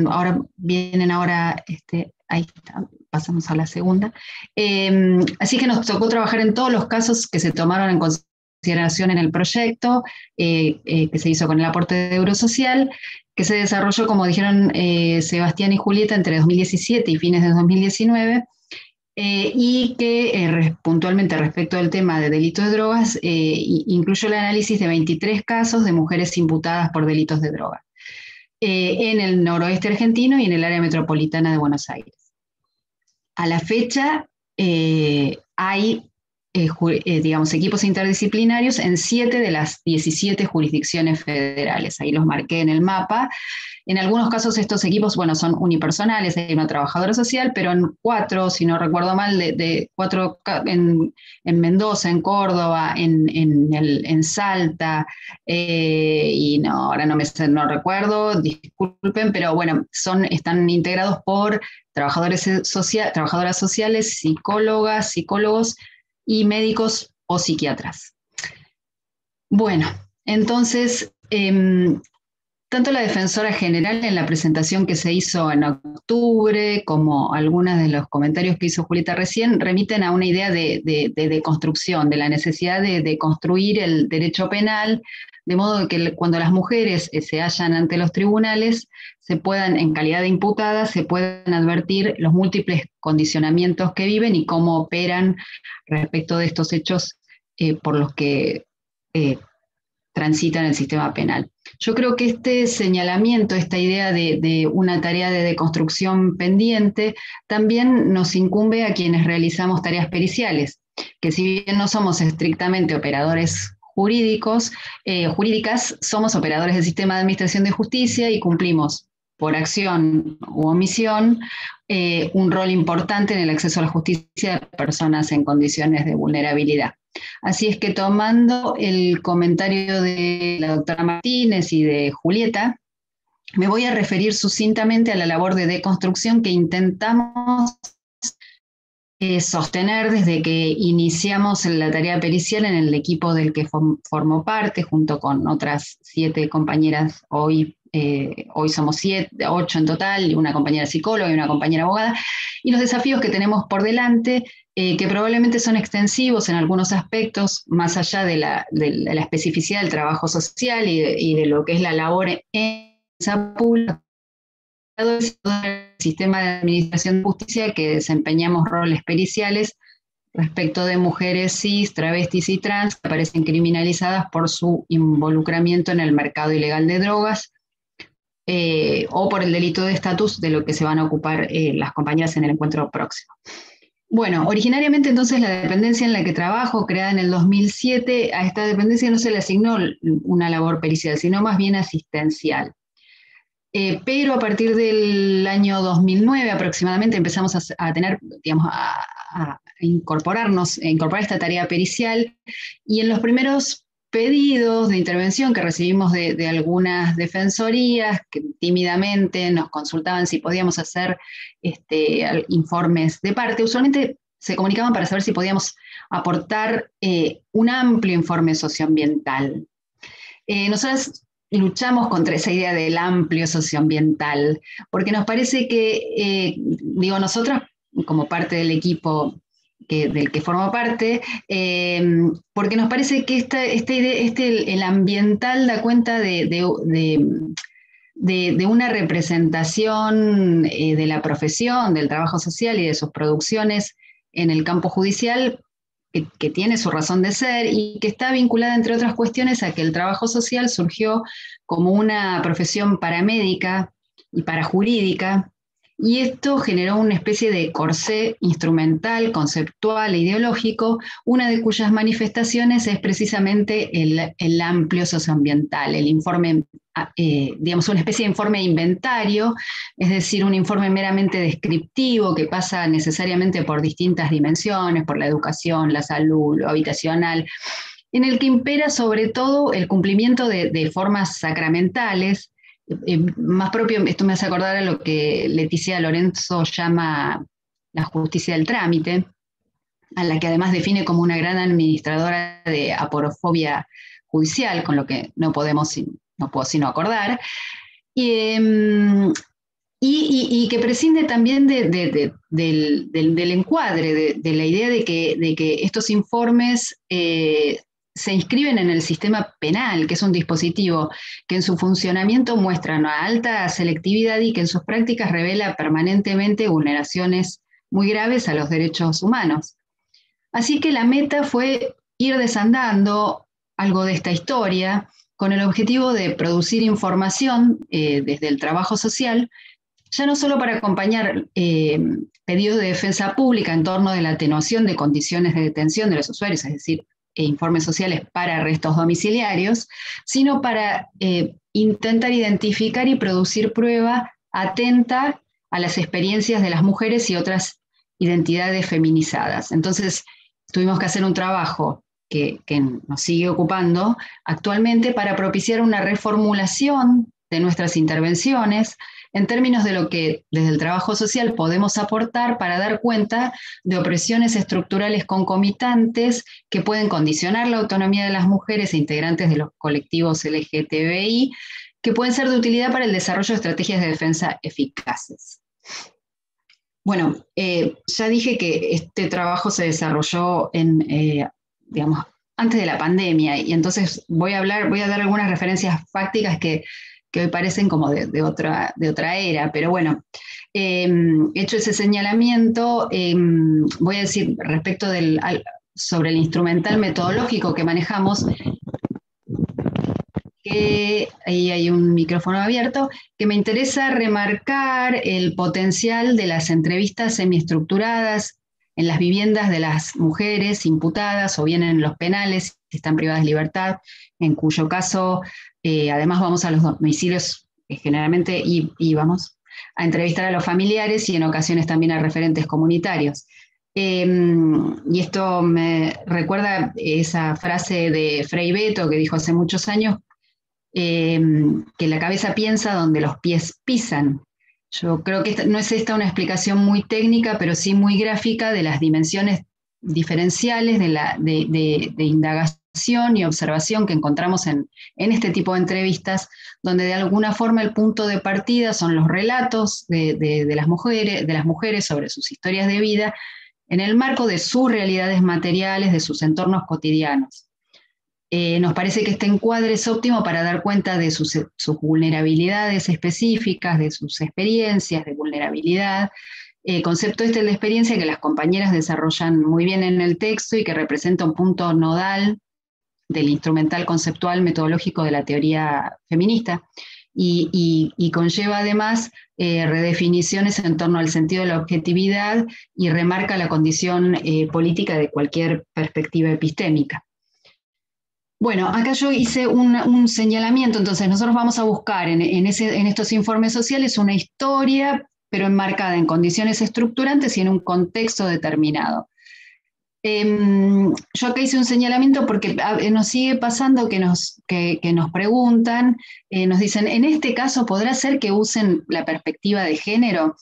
ahí está, pasamos a la segunda. Así que nos tocó trabajar en todos los casos que se tomaron en consideración en el proyecto, que se hizo con el aporte de Eurosocial, que se desarrolló, como dijeron Sebastián y Julieta, entre 2017 y fines de 2019, y que puntualmente respecto al tema de delitos de drogas, incluyó el análisis de 23 casos de mujeres imputadas por delitos de droga, en el noroeste argentino y en el área metropolitana de Buenos Aires. A la fecha hay digamos, equipos interdisciplinarios en 7 de las 17 jurisdicciones federales. Ahí los marqué en el mapa. En algunos casos estos equipos, bueno, son unipersonales, hay una trabajadora social, pero en 4, si no recuerdo mal, de 4 en Mendoza, en Córdoba, en Salta, y no, ahora no recuerdo, disculpen, pero bueno, están integrados por trabajadoras sociales, psicólogas, psicólogos y médicos o psiquiatras. Bueno, entonces, tanto la Defensora General en la presentación que se hizo en octubre, como algunos de los comentarios que hizo Julieta recién, remiten a una idea de construcción, de la necesidad de construir el derecho penal, de modo que cuando las mujeres se hallan ante los tribunales, en calidad de imputadas, se puedan advertir los múltiples condicionamientos que viven y cómo operan respecto de estos hechos por los que transitan el sistema penal. Yo creo que este señalamiento, esta idea de una tarea de deconstrucción pendiente, también nos incumbe a quienes realizamos tareas periciales, que si bien no somos estrictamente operadores jurídicas, somos operadores del sistema de administración de justicia y cumplimos, por acción u omisión, un rol importante en el acceso a la justicia de personas en condiciones de vulnerabilidad. Así es que tomando el comentario de la doctora Martínez y de Julieta, me voy a referir sucintamente a la labor de deconstrucción que intentamos sostener desde que iniciamos la tarea pericial en el equipo del que formo parte, junto con otras 7 compañeras. Hoy somos 8 en total, y una compañera psicóloga y una compañera abogada, y los desafíos que tenemos por delante, que probablemente son extensivos en algunos aspectos, más allá de la especificidad del trabajo social y de lo que es la labor en esa pública, el sistema de administración de justicia, que desempeñamos roles periciales respecto de mujeres cis, travestis y trans que aparecen criminalizadas por su involucramiento en el mercado ilegal de drogas, o por el delito de estatus, de lo que se van a ocupar las compañeras en el encuentro próximo. Bueno, originariamente entonces la dependencia en la que trabajo, creada en el 2007, a esta dependencia no se le asignó una labor pericial, sino más bien asistencial. Pero a partir del año 2009 aproximadamente empezamos a tener, digamos, a incorporar esta tarea pericial, y en los primeros pedidos de intervención que recibimos de algunas defensorías que tímidamente nos consultaban si podíamos hacer informes de parte, usualmente se comunicaban para saber si podíamos aportar un amplio informe socioambiental. Nosotras luchamos contra esa idea del amplio socioambiental, porque nos parece que, nosotras como parte del equipo del que formo parte, porque nos parece que el ambiental da cuenta de una representación de la profesión, del trabajo social y de sus producciones en el campo judicial, que tiene su razón de ser y que está vinculada, entre otras cuestiones, a que el trabajo social surgió como una profesión paramédica y parajurídica, y esto generó una especie de corsé instrumental, conceptual e ideológico, una de cuyas manifestaciones es precisamente el amplio socioambiental, el informe, una especie de informe de inventario, es decir, un informe meramente descriptivo que pasa necesariamente por distintas dimensiones, por la educación, la salud, lo habitacional, en el que impera sobre todo el cumplimiento de formas sacramentales, más propio. Esto me hace acordar a lo que Leticia Lorenzo llama la justicia del trámite, a la que además define como una gran administradora de aporofobia judicial, con lo que no puedo sino acordar, y que prescinde también del encuadre, de la idea de que estos informes se inscriben en el sistema penal, que es un dispositivo que en su funcionamiento muestra una alta selectividad y que en sus prácticas revela permanentemente vulneraciones muy graves a los derechos humanos. Así que la meta fue ir desandando algo de esta historia con el objetivo de producir información desde el trabajo social, ya no solo para acompañar pedidos de defensa pública en torno de la atenuación de condiciones de detención de los usuarios, es decir, informes sociales para arrestos domiciliarios, sino para intentar identificar y producir prueba atenta a las experiencias de las mujeres y otras identidades feminizadas. Entonces, tuvimos que hacer un trabajo que nos sigue ocupando actualmente para propiciar una reformulación de nuestras intervenciones en términos de lo que desde el trabajo social podemos aportar para dar cuenta de opresiones estructurales concomitantes que pueden condicionar la autonomía de las mujeres e integrantes de los colectivos LGTBI, que pueden ser de utilidad para el desarrollo de estrategias de defensa eficaces. Bueno, ya dije que este trabajo se desarrolló antes de la pandemia, y entonces voy a dar algunas referencias fácticas que hoy parecen como de otra era, pero bueno, hecho ese señalamiento, voy a decir respecto sobre el instrumental metodológico que manejamos, que ahí hay un micrófono abierto, que me interesa remarcar el potencial de las entrevistas semiestructuradas en las viviendas de las mujeres imputadas o bien en los penales, si están privadas de libertad, en cuyo caso además vamos a los domicilios generalmente y vamos a entrevistar a los familiares y en ocasiones también a referentes comunitarios. Y esto me recuerda esa frase de Frei Beto que dijo hace muchos años, que la cabeza piensa donde los pies pisan. Yo creo que no es esta una explicación muy técnica, pero sí muy gráfica de las dimensiones diferenciales de indagación y observación que encontramos en este tipo de entrevistas, donde de alguna forma el punto de partida son los relatos de las mujeres sobre sus historias de vida en el marco de sus realidades materiales, de sus entornos cotidianos. Nos parece que este encuadre es óptimo para dar cuenta de sus vulnerabilidades específicas, de sus experiencias de vulnerabilidad, concepto de experiencia que las compañeras desarrollan muy bien en el texto y que representa un punto nodal del instrumental conceptual metodológico de la teoría feminista, y conlleva además redefiniciones en torno al sentido de la objetividad y remarca la condición política de cualquier perspectiva epistémica. Bueno, acá yo hice un señalamiento, entonces nosotros vamos a buscar en estos informes sociales una historia, pero enmarcada en condiciones estructurantes y en un contexto determinado. Yo acá hice un señalamiento porque nos sigue pasando que nos preguntan, nos dicen, en este caso, ¿podrá ser que usen la perspectiva de género?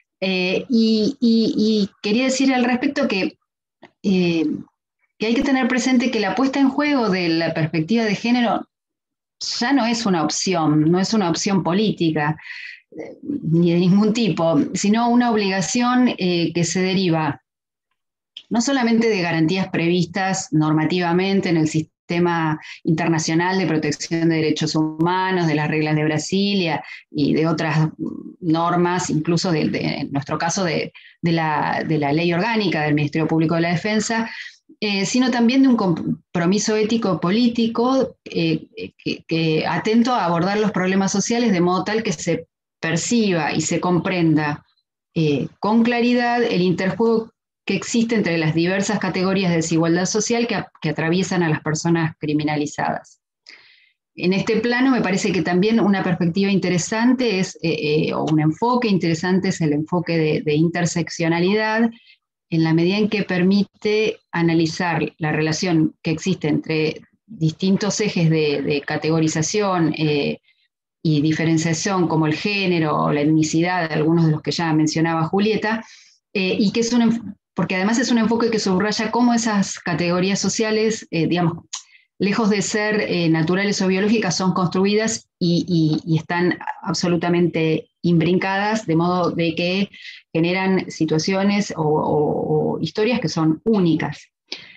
Y quería decir al respecto que hay que tener presente que la puesta en juego de la perspectiva de género ya no es una opción política, ni de ningún tipo, sino una obligación que se deriva no solamente de garantías previstas normativamente en el sistema internacional de protección de derechos humanos, de las reglas de Brasilia y de otras normas, incluso en nuestro caso de la ley orgánica del Ministerio Público de la Defensa, sino también de un compromiso ético-político que atento a abordar los problemas sociales de modo tal que se perciba y se comprenda con claridad el interjuego que existe entre las diversas categorías de desigualdad social que atraviesan a las personas criminalizadas. En este plano me parece que también una perspectiva interesante o un enfoque interesante es el enfoque de interseccionalidad, en la medida en que permite analizar la relación que existe entre distintos ejes de categorización y diferenciación, como el género o la etnicidad, algunos de los que ya mencionaba Julieta, y que porque además es un enfoque que subraya cómo esas categorías sociales, digamos, lejos de ser naturales o biológicas, son construidas y están absolutamente imbrincadas, de modo de que generan situaciones o historias que son únicas.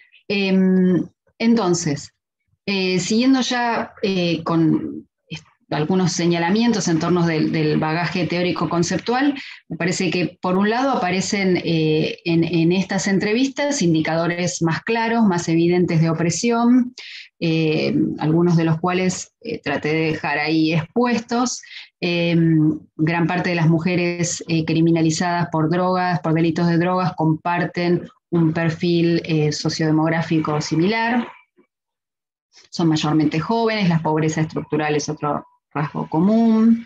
Entonces, siguiendo ya con algunos señalamientos en torno del bagaje teórico-conceptual, me parece que por un lado aparecen en estas entrevistas indicadores más claros, más evidentes de opresión, algunos de los cuales traté de dejar ahí expuestos. Gran parte de las mujeres criminalizadas por drogas, por delitos de drogas, comparten un perfil sociodemográfico similar. Son mayormente jóvenes, la pobreza estructural es otro rasgo común.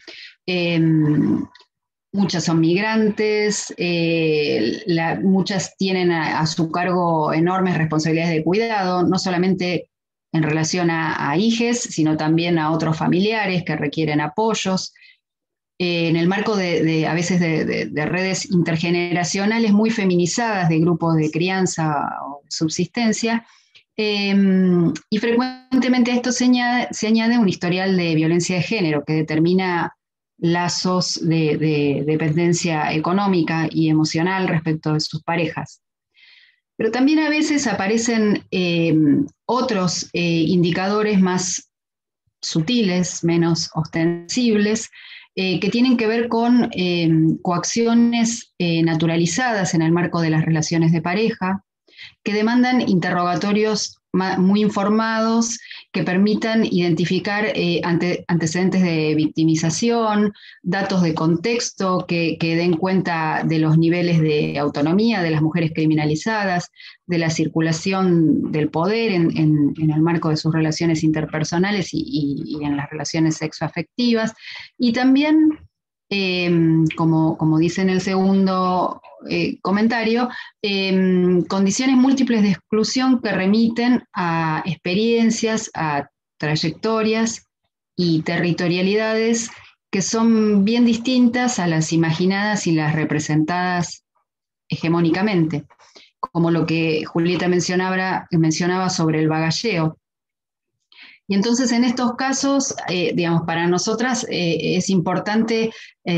Muchas son migrantes, muchas tienen a su cargo enormes responsabilidades de cuidado, no solamente en relación a hijes, sino también a otros familiares que requieren apoyos. En el marco a veces de redes intergeneracionales muy feminizadas, de grupos de crianza o subsistencia, y frecuentemente a esto se añade un historial de violencia de género que determina lazos de dependencia económica y emocional respecto de sus parejas. Pero también a veces aparecen otros indicadores más sutiles, menos ostensibles, que tienen que ver con coacciones naturalizadas en el marco de las relaciones de pareja, que demandan interrogatorios muy informados que permitan identificar antecedentes de victimización, datos de contexto que den cuenta de los niveles de autonomía de las mujeres criminalizadas, de la circulación del poder en el marco de sus relaciones interpersonales y en las relaciones sexoafectivas, y también, como dice en el segundo comentario, condiciones múltiples de exclusión que remiten a experiencias, a trayectorias y territorialidades que son bien distintas a las imaginadas y las representadas hegemónicamente, como lo que Julieta mencionaba sobre el bagalleo. Y entonces en estos casos, digamos, para nosotras es importante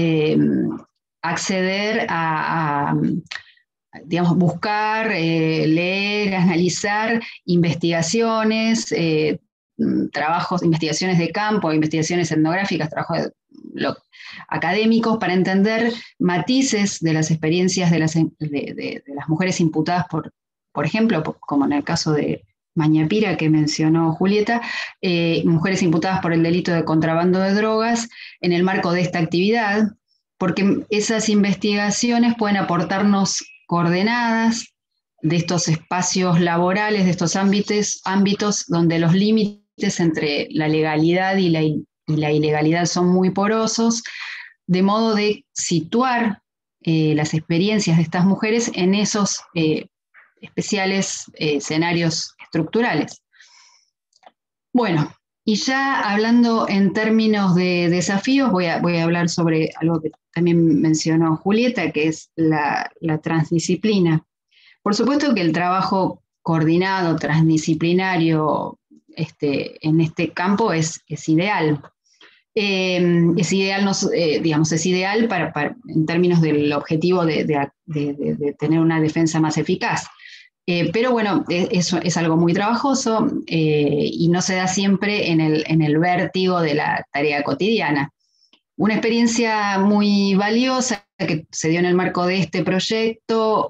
acceder digamos, buscar, leer, analizar investigaciones, investigaciones de campo, investigaciones etnográficas, trabajos académicos para entender matices de las experiencias de las mujeres imputadas por ejemplo, como en el caso de Mañapira que mencionó Julieta, mujeres imputadas por el delito de contrabando de drogas en el marco de esta actividad, porque esas investigaciones pueden aportarnos coordenadas de estos espacios laborales, de estos ámbitos donde los límites entre la legalidad y la ilegalidad son muy porosos, de modo de situar las experiencias de estas mujeres en esos especiales, escenarios estructurales. Bueno, y ya hablando en términos de desafíos, voy a hablar sobre algo que también mencionó Julieta, que es la transdisciplina. Por supuesto que el trabajo coordinado, transdisciplinario, en este campo es ideal. Es ideal, es ideal en términos del objetivo de tener una defensa más eficaz. Pero bueno, eso es algo muy trabajoso y no se da siempre en el vértigo de la tarea cotidiana. Una experiencia muy valiosa que se dio en el marco de este proyecto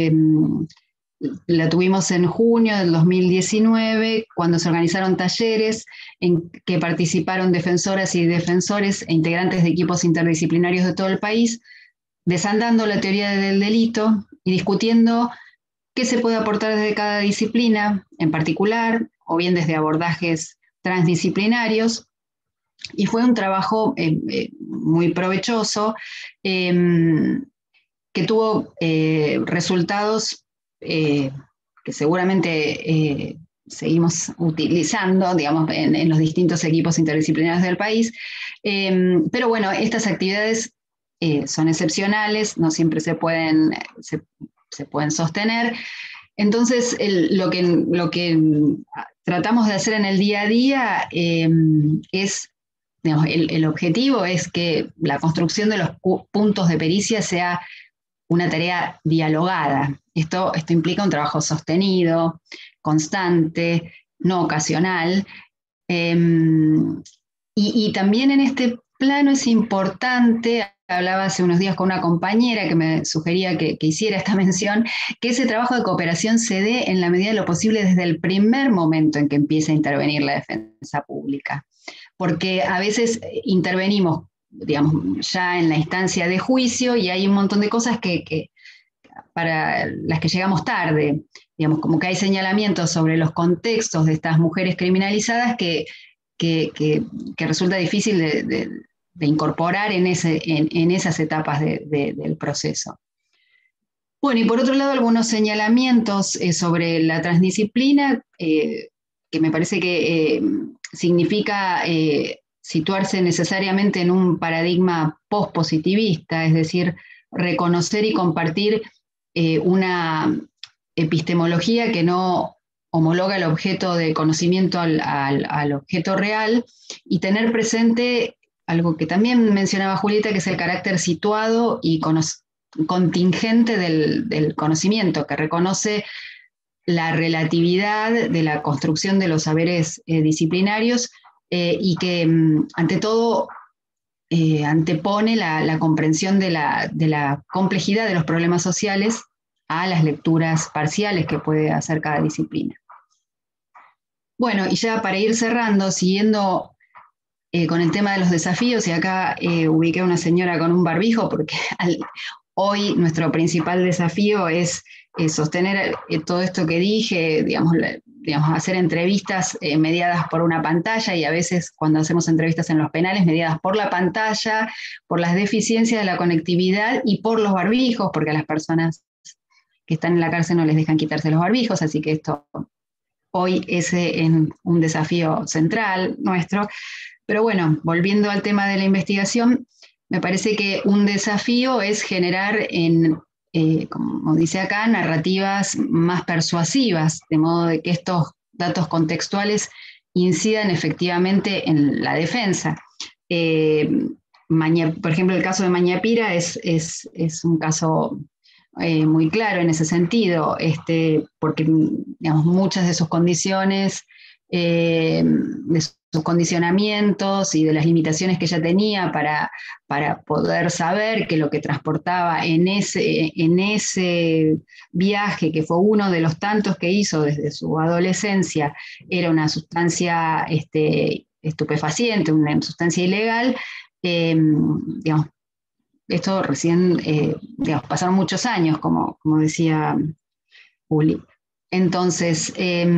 la tuvimos en junio del 2019, cuando se organizaron talleres en que participaron defensoras y defensores e integrantes de equipos interdisciplinarios de todo el país, desandando la teoría del delito y discutiendo qué se puede aportar desde cada disciplina en particular, o bien desde abordajes transdisciplinarios. Y fue un trabajo muy provechoso que tuvo resultados que seguramente seguimos utilizando, digamos, en los distintos equipos interdisciplinarios del país. Pero bueno, estas actividades son excepcionales, no siempre se pueden sostener. Entonces, lo que tratamos de hacer en el día a día es, digamos, el objetivo es que la construcción de los puntos de pericia sea una tarea dialogada. Esto implica un trabajo sostenido, constante, no ocasional. Y también en este plano es importante, hablaba hace unos días con una compañera que me sugería que hiciera esta mención, que ese trabajo de cooperación se dé en la medida de lo posible desde el primer momento en que empieza a intervenir la defensa pública. Porque a veces intervenimos, digamos, ya en la instancia de juicio y hay un montón de cosas que para las que llegamos tarde, digamos, como que hay señalamientos sobre los contextos de estas mujeres criminalizadas que resulta difícil de incorporar en esas etapas del proceso. Bueno, y por otro lado, algunos señalamientos sobre la transdisciplina, que me parece que significa situarse necesariamente en un paradigma pospositivista, es decir, reconocer y compartir una epistemología que no homologa el objeto de conocimiento al objeto real, y tener presente algo que también mencionaba Julieta, que es el carácter situado y contingente del conocimiento, que reconoce la relatividad de la construcción de los saberes disciplinarios y que, ante todo, antepone la comprensión de la complejidad de los problemas sociales a las lecturas parciales que puede hacer cada disciplina. Bueno, y ya para ir cerrando, siguiendo con el tema de los desafíos, y acá ubiqué a una señora con un barbijo, porque hoy nuestro principal desafío es sostener todo esto que dije, digamos, hacer entrevistas mediadas por una pantalla, y a veces cuando hacemos entrevistas en los penales, mediadas por la pantalla, por las deficiencias de la conectividad y por los barbijos, porque a las personas que están en la cárcel no les dejan quitarse los barbijos, así que esto hoy es un desafío central nuestro. Pero bueno, volviendo al tema de la investigación, me parece que un desafío es generar, como dice acá, narrativas más persuasivas, de modo de que estos datos contextuales incidan efectivamente en la defensa. Por ejemplo, el caso de Mañapira es un caso muy claro en ese sentido, porque, digamos, muchas de sus condiciones, de sus condicionamientos y de las limitaciones que ella tenía para poder saber que lo que transportaba en ese viaje, que fue uno de los tantos que hizo desde su adolescencia, era una sustancia estupefaciente, una sustancia ilegal. Digamos, esto recién, digamos, pasaron muchos años, como decía Juli. Entonces,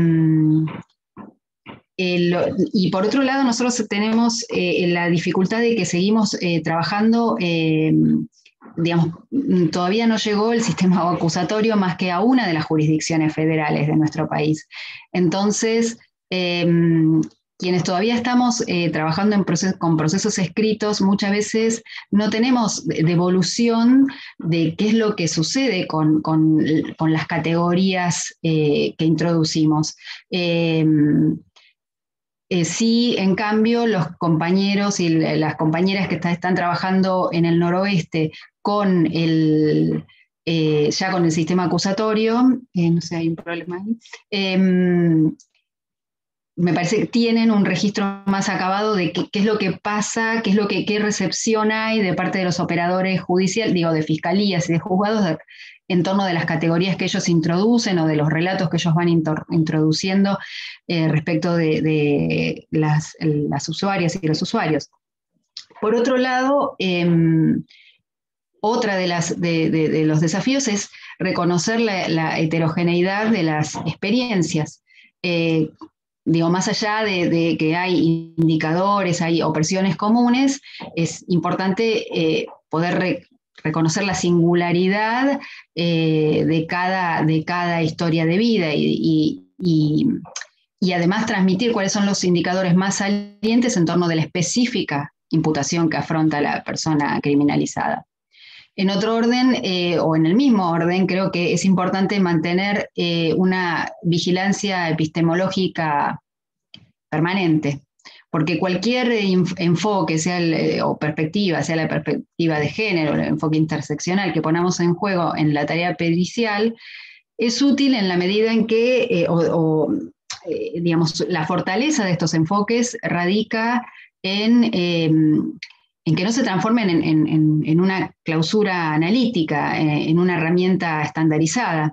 y por otro lado, nosotros tenemos la dificultad de que seguimos trabajando digamos, todavía no llegó el sistema acusatorio más que a una de las jurisdicciones federales de nuestro país. Entonces, quienes todavía estamos trabajando con procesos escritos, muchas veces no tenemos devolución de qué es lo que sucede con las categorías que introducimos. Sí, en cambio, los compañeros y las compañeras que están trabajando en el noroeste con ya con el sistema acusatorio, no sé, hay un problema ahí, me parece que tienen un registro más acabado de qué es lo que pasa, qué recepción hay de parte de los operadores judiciales, digo, de fiscalías y de juzgados, en torno de las categorías que ellos introducen o de los relatos que ellos van introduciendo respecto de las usuarias y los usuarios. Por otro lado, otra de los desafíos es reconocer la heterogeneidad de las experiencias. Digo, más allá de que hay indicadores, hay opresiones comunes, es importante poder reconocer la singularidad de cada historia de vida y además transmitir cuáles son los indicadores más salientes en torno de la específica imputación que afronta la persona criminalizada. En otro orden, o en el mismo orden, creo que es importante mantener una vigilancia epistemológica permanente, porque cualquier enfoque, o perspectiva, sea la perspectiva de género, el enfoque interseccional que ponamos en juego en la tarea pericial, es útil en la medida en que, digamos, la fortaleza de estos enfoques radica en que no se transformen en una clausura analítica, en una herramienta estandarizada.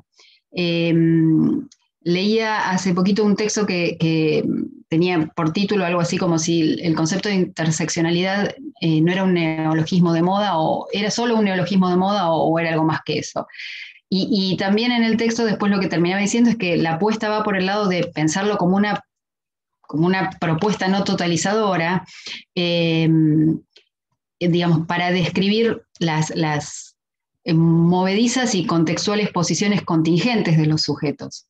Leía hace poquito un texto que tenía por título algo así como si el concepto de interseccionalidad no era un neologismo de moda, o era solo un neologismo de moda, o era algo más que eso. Y también en el texto después lo que terminaba diciendo es que la apuesta va por el lado de pensarlo como una propuesta no totalizadora, digamos, para describir las movedizas y contextuales posiciones contingentes de los sujetos.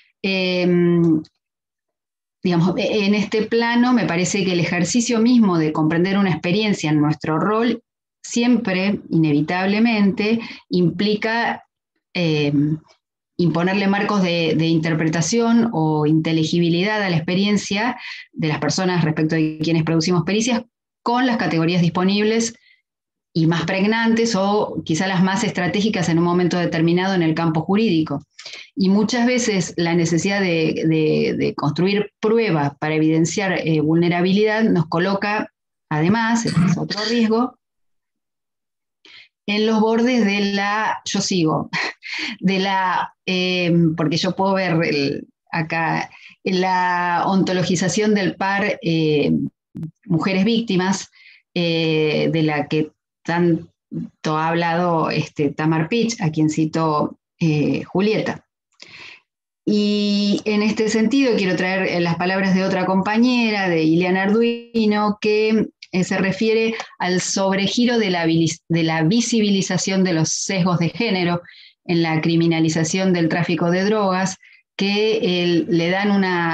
Digamos, en este plano me parece que el ejercicio mismo de comprender una experiencia en nuestro rol siempre, inevitablemente, implica imponerle marcos de interpretación o inteligibilidad a la experiencia de las personas respecto de quienes producimos pericias, con las categorías disponibles y más pregnantes o quizá las más estratégicas en un momento determinado en el campo jurídico. Y muchas veces la necesidad de construir prueba para evidenciar vulnerabilidad nos coloca, además, este es otro riesgo, en los bordes de porque yo puedo ver acá la ontologización del par mujeres víctimas, de la que tanto ha hablado Tamar Pitch, a quien citó Julieta. Y en este sentido quiero traer las palabras de otra compañera, de Ileana Arduino, que se refiere al sobregiro de la visibilización de los sesgos de género en la criminalización del tráfico de drogas, que le dan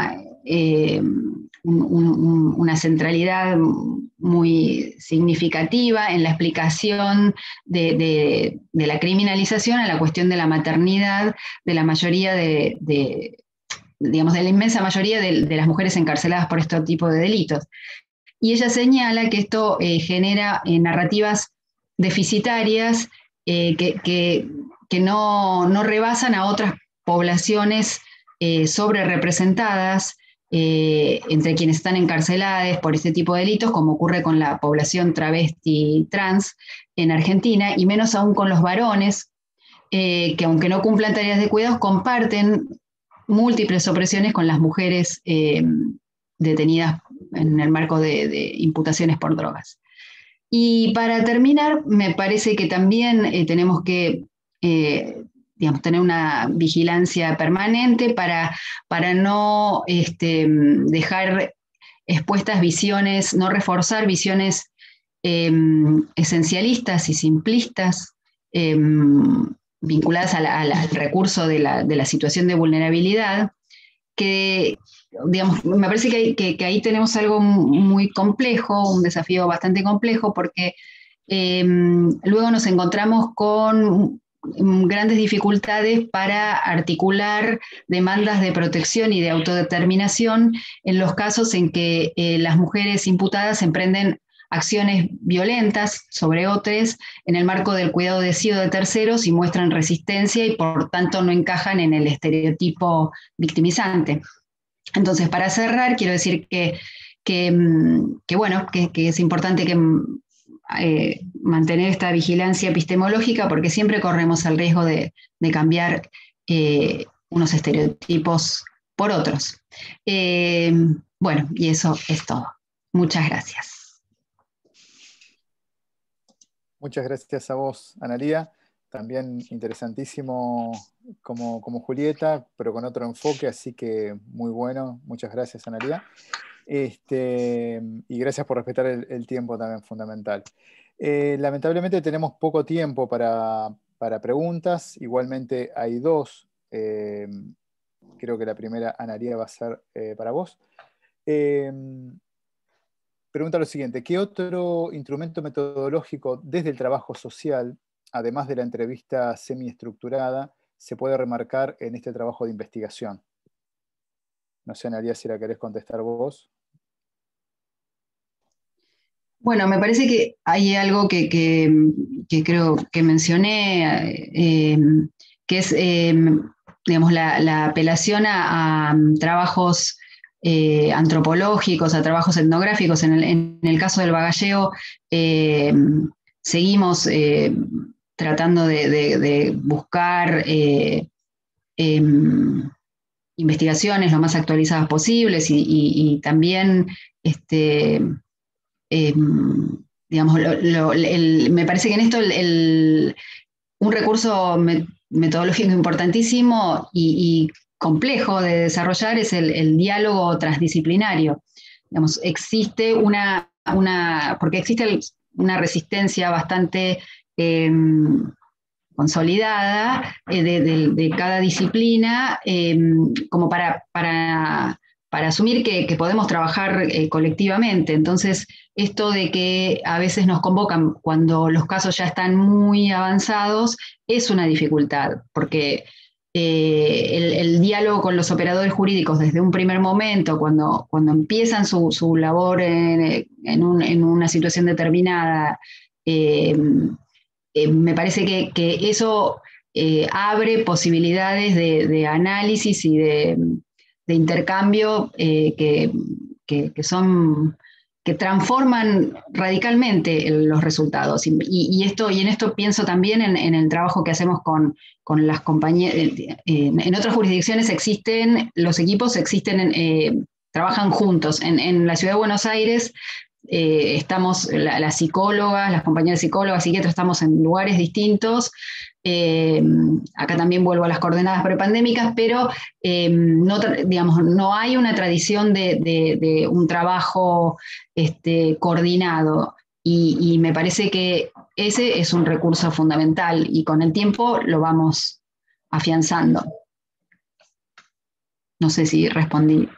una centralidad muy significativa en la explicación de la criminalización a la cuestión de la maternidad de la mayoría digamos, de la inmensa mayoría de las mujeres encarceladas por este tipo de delitos. Y ella señala que esto genera narrativas deficitarias que no rebasan a otras poblaciones sobrerepresentadas entre quienes están encarceladas por este tipo de delitos, como ocurre con la población travesti trans en Argentina, y menos aún con los varones, que aunque no cumplan tareas de cuidados, comparten múltiples opresiones con las mujeres detenidas en el marco de imputaciones por drogas. Y para terminar, me parece que también tenemos que digamos, tener una vigilancia permanente para no dejar expuestas visiones, no reforzar visiones esencialistas y simplistas vinculadas al recurso de la situación de vulnerabilidad, que, digamos, me parece que ahí tenemos algo muy complejo, un desafío bastante complejo, porque luego nos encontramos con grandes dificultades para articular demandas de protección y de autodeterminación en los casos en que las mujeres imputadas emprenden acciones violentas sobre otros en el marco del cuidado de sí o de terceros y muestran resistencia y por tanto no encajan en el estereotipo victimizante. Entonces, para cerrar, quiero decir bueno, que es importante mantener esta vigilancia epistemológica porque siempre corremos el riesgo de cambiar unos estereotipos por otros. Bueno, y eso es todo. Muchas gracias. Muchas gracias a vos, Analía. También interesantísimo como Julieta, pero con otro enfoque, así que muy bueno. Muchas gracias, Analía. Y gracias por respetar el tiempo también, fundamental. Lamentablemente tenemos poco tiempo para preguntas. Igualmente hay dos. Creo que la primera, Analía, va a ser para vos. Pregunta lo siguiente: ¿qué otro instrumento metodológico desde el trabajo social, además de la entrevista semiestructurada, se puede remarcar en este trabajo de investigación? No sé, Analía, si la querés contestar vos. Bueno, me parece que hay algo que creo que mencioné, que es, digamos, la apelación a trabajos antropológicos, a trabajos etnográficos. En el caso del bagalleo, seguimos tratando de buscar investigaciones lo más actualizadas posibles y también digamos, me parece que en esto un recurso metodológico importantísimo y complejo de desarrollar es el diálogo transdisciplinario. Digamos, existe porque existe una resistencia bastante consolidada de cada disciplina, como para asumir que podemos trabajar colectivamente. Entonces, esto de que a veces nos convocan cuando los casos ya están muy avanzados es una dificultad, porque el diálogo con los operadores jurídicos desde un primer momento, cuando empiezan su labor en una situación determinada, me parece que eso abre posibilidades de análisis y de intercambio que transforman radicalmente los resultados. Y en esto pienso también en el trabajo que hacemos con las compañías. En otras jurisdicciones los equipos trabajan juntos. En la Ciudad de Buenos Aires estamos las psicólogas, las compañeras psicólogas, psiquiatras, estamos en lugares distintos. Acá también vuelvo a las coordenadas prepandémicas, pero no hay una tradición de un trabajo coordinado. Y me parece que ese es un recurso fundamental y con el tiempo lo vamos afianzando. No sé si respondí.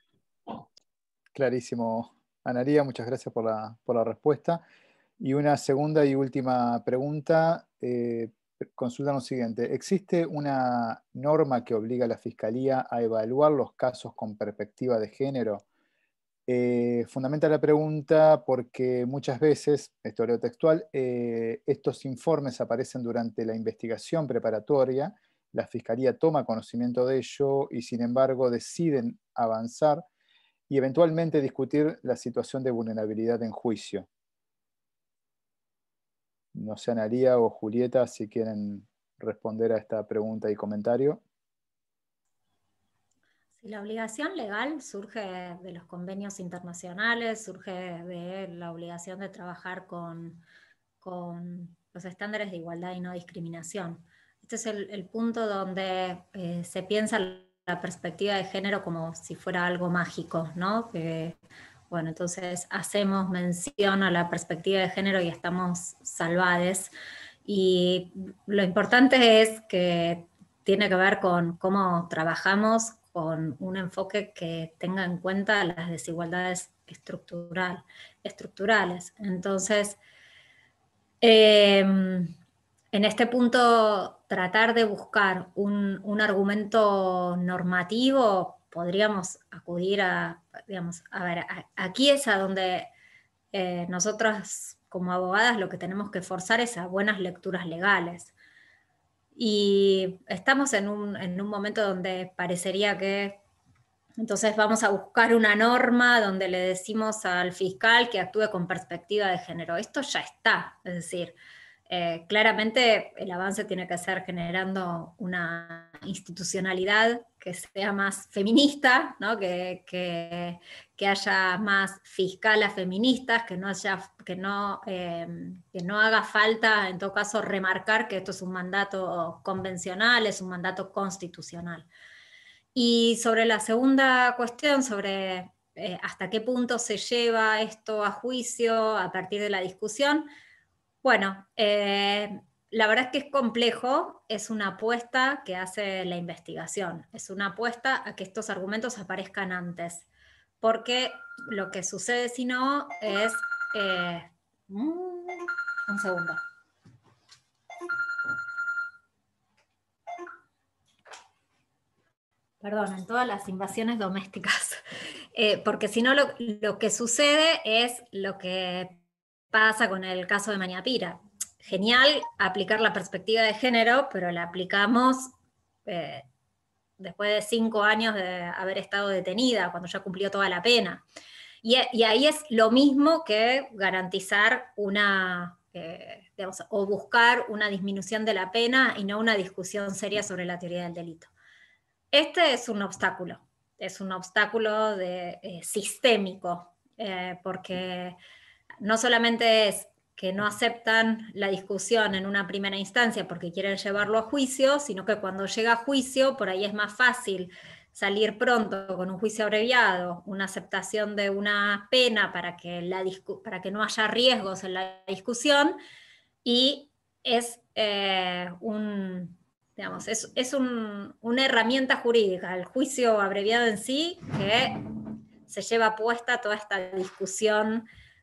Clarísimo, Analía, muchas gracias por la respuesta. Y una segunda y última pregunta, consultan lo siguiente: ¿existe una norma que obliga a la Fiscalía a evaluar los casos con perspectiva de género? Fundamenta la pregunta porque muchas veces, esto leo textual, estos informes aparecen durante la investigación preparatoria, la Fiscalía toma conocimiento de ello y sin embargo deciden avanzar y eventualmente discutir la situación de vulnerabilidad en juicio. No sé, Analía o Julieta, si quieren responder a esta pregunta y comentario. Sí, la obligación legal surge de los convenios internacionales, surge de la obligación de trabajar con los estándares de igualdad y no discriminación. Este es el punto donde se piensa la perspectiva de género como si fuera algo mágico, ¿no? Bueno, entonces hacemos mención a la perspectiva de género y estamos salvades. Y lo importante es que tiene que ver con cómo trabajamos con un enfoque que tenga en cuenta las desigualdades estructurales. Entonces, en este punto, tratar de buscar un argumento normativo, podríamos acudir a, digamos, a ver, aquí es a donde nosotras como abogadas lo que tenemos que forzar es a buenas lecturas legales. Y estamos en un momento donde parecería que entonces vamos a buscar una norma donde le decimos al fiscal que actúe con perspectiva de género. Esto ya está, es decir, claramente el avance tiene que ser generando una institucionalidad que sea más feminista, ¿no? Que haya más fiscalas feministas, que no haga falta, en todo caso, remarcar que esto es un mandato convencional, es un mandato constitucional. Y sobre la segunda cuestión, sobre hasta qué punto se lleva esto a juicio a partir de la discusión, bueno, la verdad es que es complejo, es una apuesta que hace la investigación, es una apuesta a que estos argumentos aparezcan antes, porque lo que sucede si no es... un segundo. Perdón, en todas las invasiones domésticas, porque si no lo que sucede es lo que pasa con el caso de María Pira. Genial aplicar la perspectiva de género, pero la aplicamos eh, después de 5 años de haber estado detenida, cuando ya cumplió toda la pena. Y ahí es lo mismo que garantizar digamos, o buscar una disminución de la pena y no una discusión seria sobre la teoría del delito. Este es un obstáculo sistémico, porque no solamente es que no aceptan la discusión en una primera instancia porque quieren llevarlo a juicio, sino que cuando llega a juicio, por ahí es más fácil salir pronto con un juicio abreviado, una aceptación de una pena para que no haya riesgos en la discusión, y es digamos, una herramienta jurídica, el juicio abreviado en sí, que se lleva puesta toda esta discusión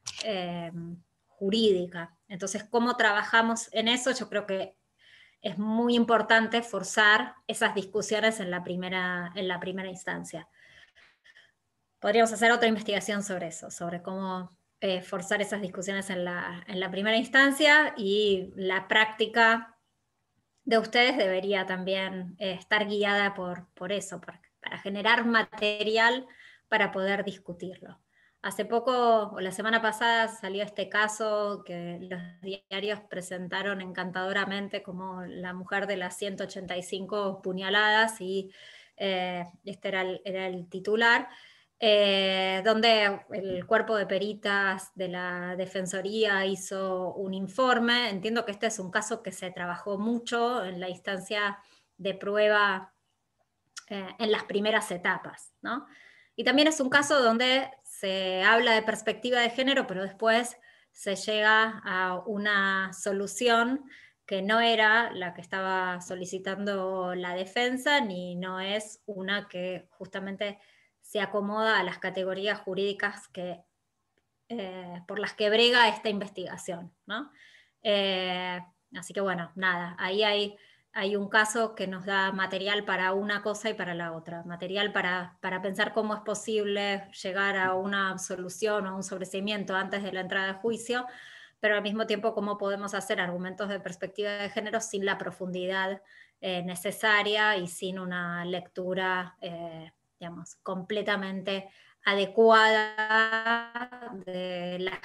jurídica. Entonces, ¿cómo trabajamos en eso? Yo creo que es muy importante forzar esas discusiones en la primera instancia. Podríamos hacer otra investigación sobre eso, sobre cómo forzar esas discusiones en la primera instancia, y la práctica de ustedes debería también estar guiada por eso, para generar material para poder discutirlo. Hace poco, o la semana pasada, salió este caso que los diarios presentaron encantadoramente como la mujer de las 185 puñaladas, y este era el titular, donde el cuerpo de peritas de la Defensoría hizo un informe. Entiendo que este es un caso que se trabajó mucho en la instancia de prueba en las primeras etapas, ¿no? Y también es un caso donde se habla de perspectiva de género, pero después se llega a una solución que no era la que estaba solicitando la defensa, ni no es una que justamente se acomoda a las categorías jurídicas por las que brega esta investigación, ¿no? Así que bueno, nada, ahí hay un caso que nos da material para una cosa y para la otra, material para pensar cómo es posible llegar a una absolución o a un sobreseimiento antes de la entrada de juicio, pero al mismo tiempo cómo podemos hacer argumentos de perspectiva de género sin la profundidad necesaria y sin una lectura, digamos, completamente adecuada de las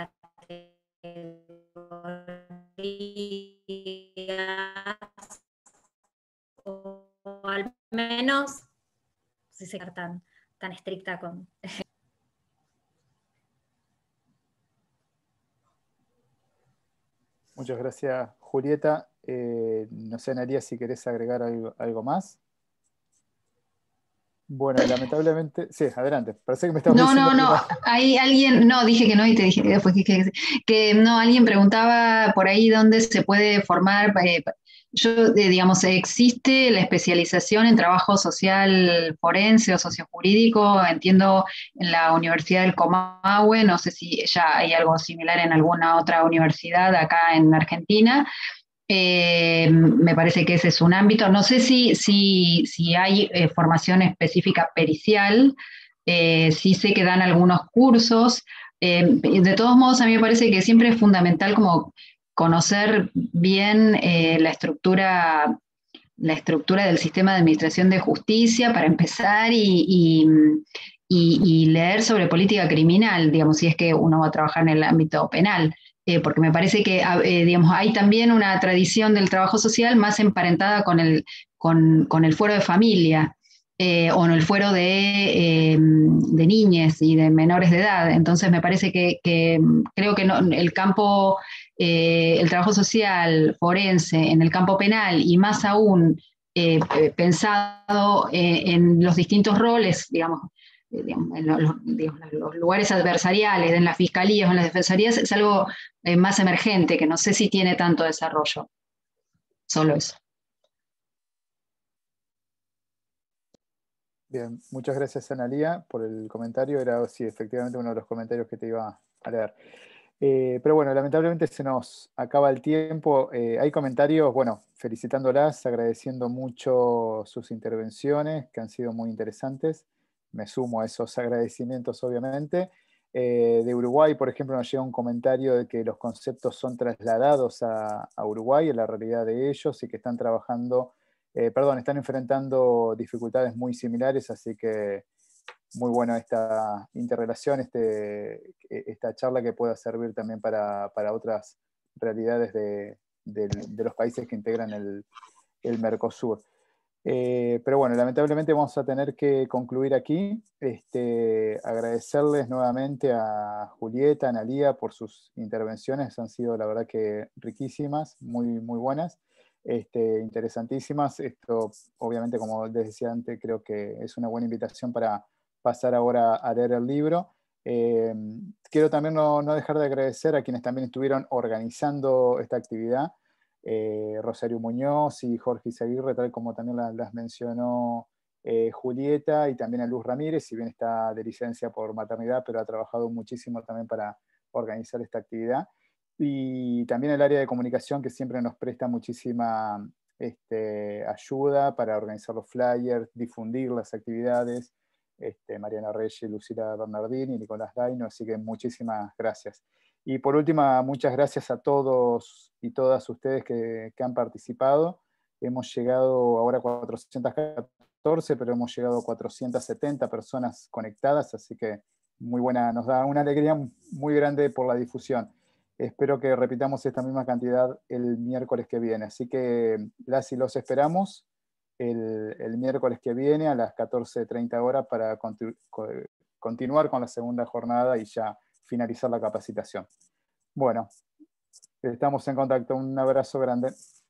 categorías, o al menos si se tan estricta con... Muchas gracias, Julieta. No sé, Nadia, si querés agregar algo más. Bueno, lamentablemente, sí, adelante, parece que me estabas No, diciendo no, que no. iba. Hay alguien, no, dije que no y te dije que después que no, alguien preguntaba por ahí dónde se puede formar. Digamos, ¿existe la especialización en trabajo social forense o sociojurídico? Entiendo en la Universidad del Comahue, no sé si ya hay algo similar en alguna otra universidad acá en Argentina. Me parece que ese es un ámbito. No sé si hay formación específica pericial, sí sé que dan algunos cursos. De todos modos, a mí me parece que siempre es fundamental como conocer bien la estructura del sistema de administración de justicia para empezar y leer sobre política criminal, digamos, si es que uno va a trabajar en el ámbito penal. Porque me parece que digamos, hay también una tradición del trabajo social más emparentada con el fuero de familia o en el fuero de niñez y de menores de edad. Entonces me parece que creo que no, el trabajo social forense en el campo penal y más aún pensado en los distintos roles, digamos, digamos, los lugares adversariales, en las fiscalías o en las defensorías, es algo más emergente, que no sé si tiene tanto desarrollo. Solo eso. Bien, muchas gracias, Analía, por el comentario. Era, sí, efectivamente uno de los comentarios que te iba a leer. Pero bueno, lamentablemente se nos acaba el tiempo. Hay comentarios, bueno, felicitándolas, agradeciendo mucho sus intervenciones, que han sido muy interesantes. Me sumo a esos agradecimientos, obviamente. De Uruguay, por ejemplo, nos llega un comentario de que los conceptos son trasladados a Uruguay, a la realidad de ellos, y que están trabajando, están enfrentando dificultades muy similares, así que muy bueno esta interrelación, esta charla que pueda servir también para otras realidades de los países que integran el Mercosur. Pero bueno, lamentablemente vamos a tener que concluir aquí. Agradecerles nuevamente a Julieta, a Analía por sus intervenciones, han sido la verdad que riquísimas, muy, muy buenas, interesantísimas. Esto, obviamente, como les decía antes, creo que es una buena invitación para pasar ahora a leer el libro. Eh, Quiero también no dejar de agradecer a quienes también estuvieron organizando esta actividad. Rosario Muñoz y Jorge Izaguirre, tal como también las mencionó Julieta, y también a Luz Ramírez, si bien está de licencia por maternidad, pero ha trabajado muchísimo también para organizar esta actividad. Y también el área de comunicación, que siempre nos presta muchísima ayuda para organizar los flyers, difundir las actividades. Mariana Reyes, Lucila Bernardini, Nicolás Daino, así que muchísimas gracias. Y por último, muchas gracias a todos y todas ustedes que han participado. Hemos llegado ahora a 414, pero hemos llegado a 470 personas conectadas, así que muy buena, nos da una alegría muy grande por la difusión. Espero que repitamos esta misma cantidad el miércoles que viene. Así que las y los esperamos el miércoles que viene a las 14:30 horas para continuar con la segunda jornada y ya finalizar la capacitación. Bueno, estamos en contacto. Un abrazo grande.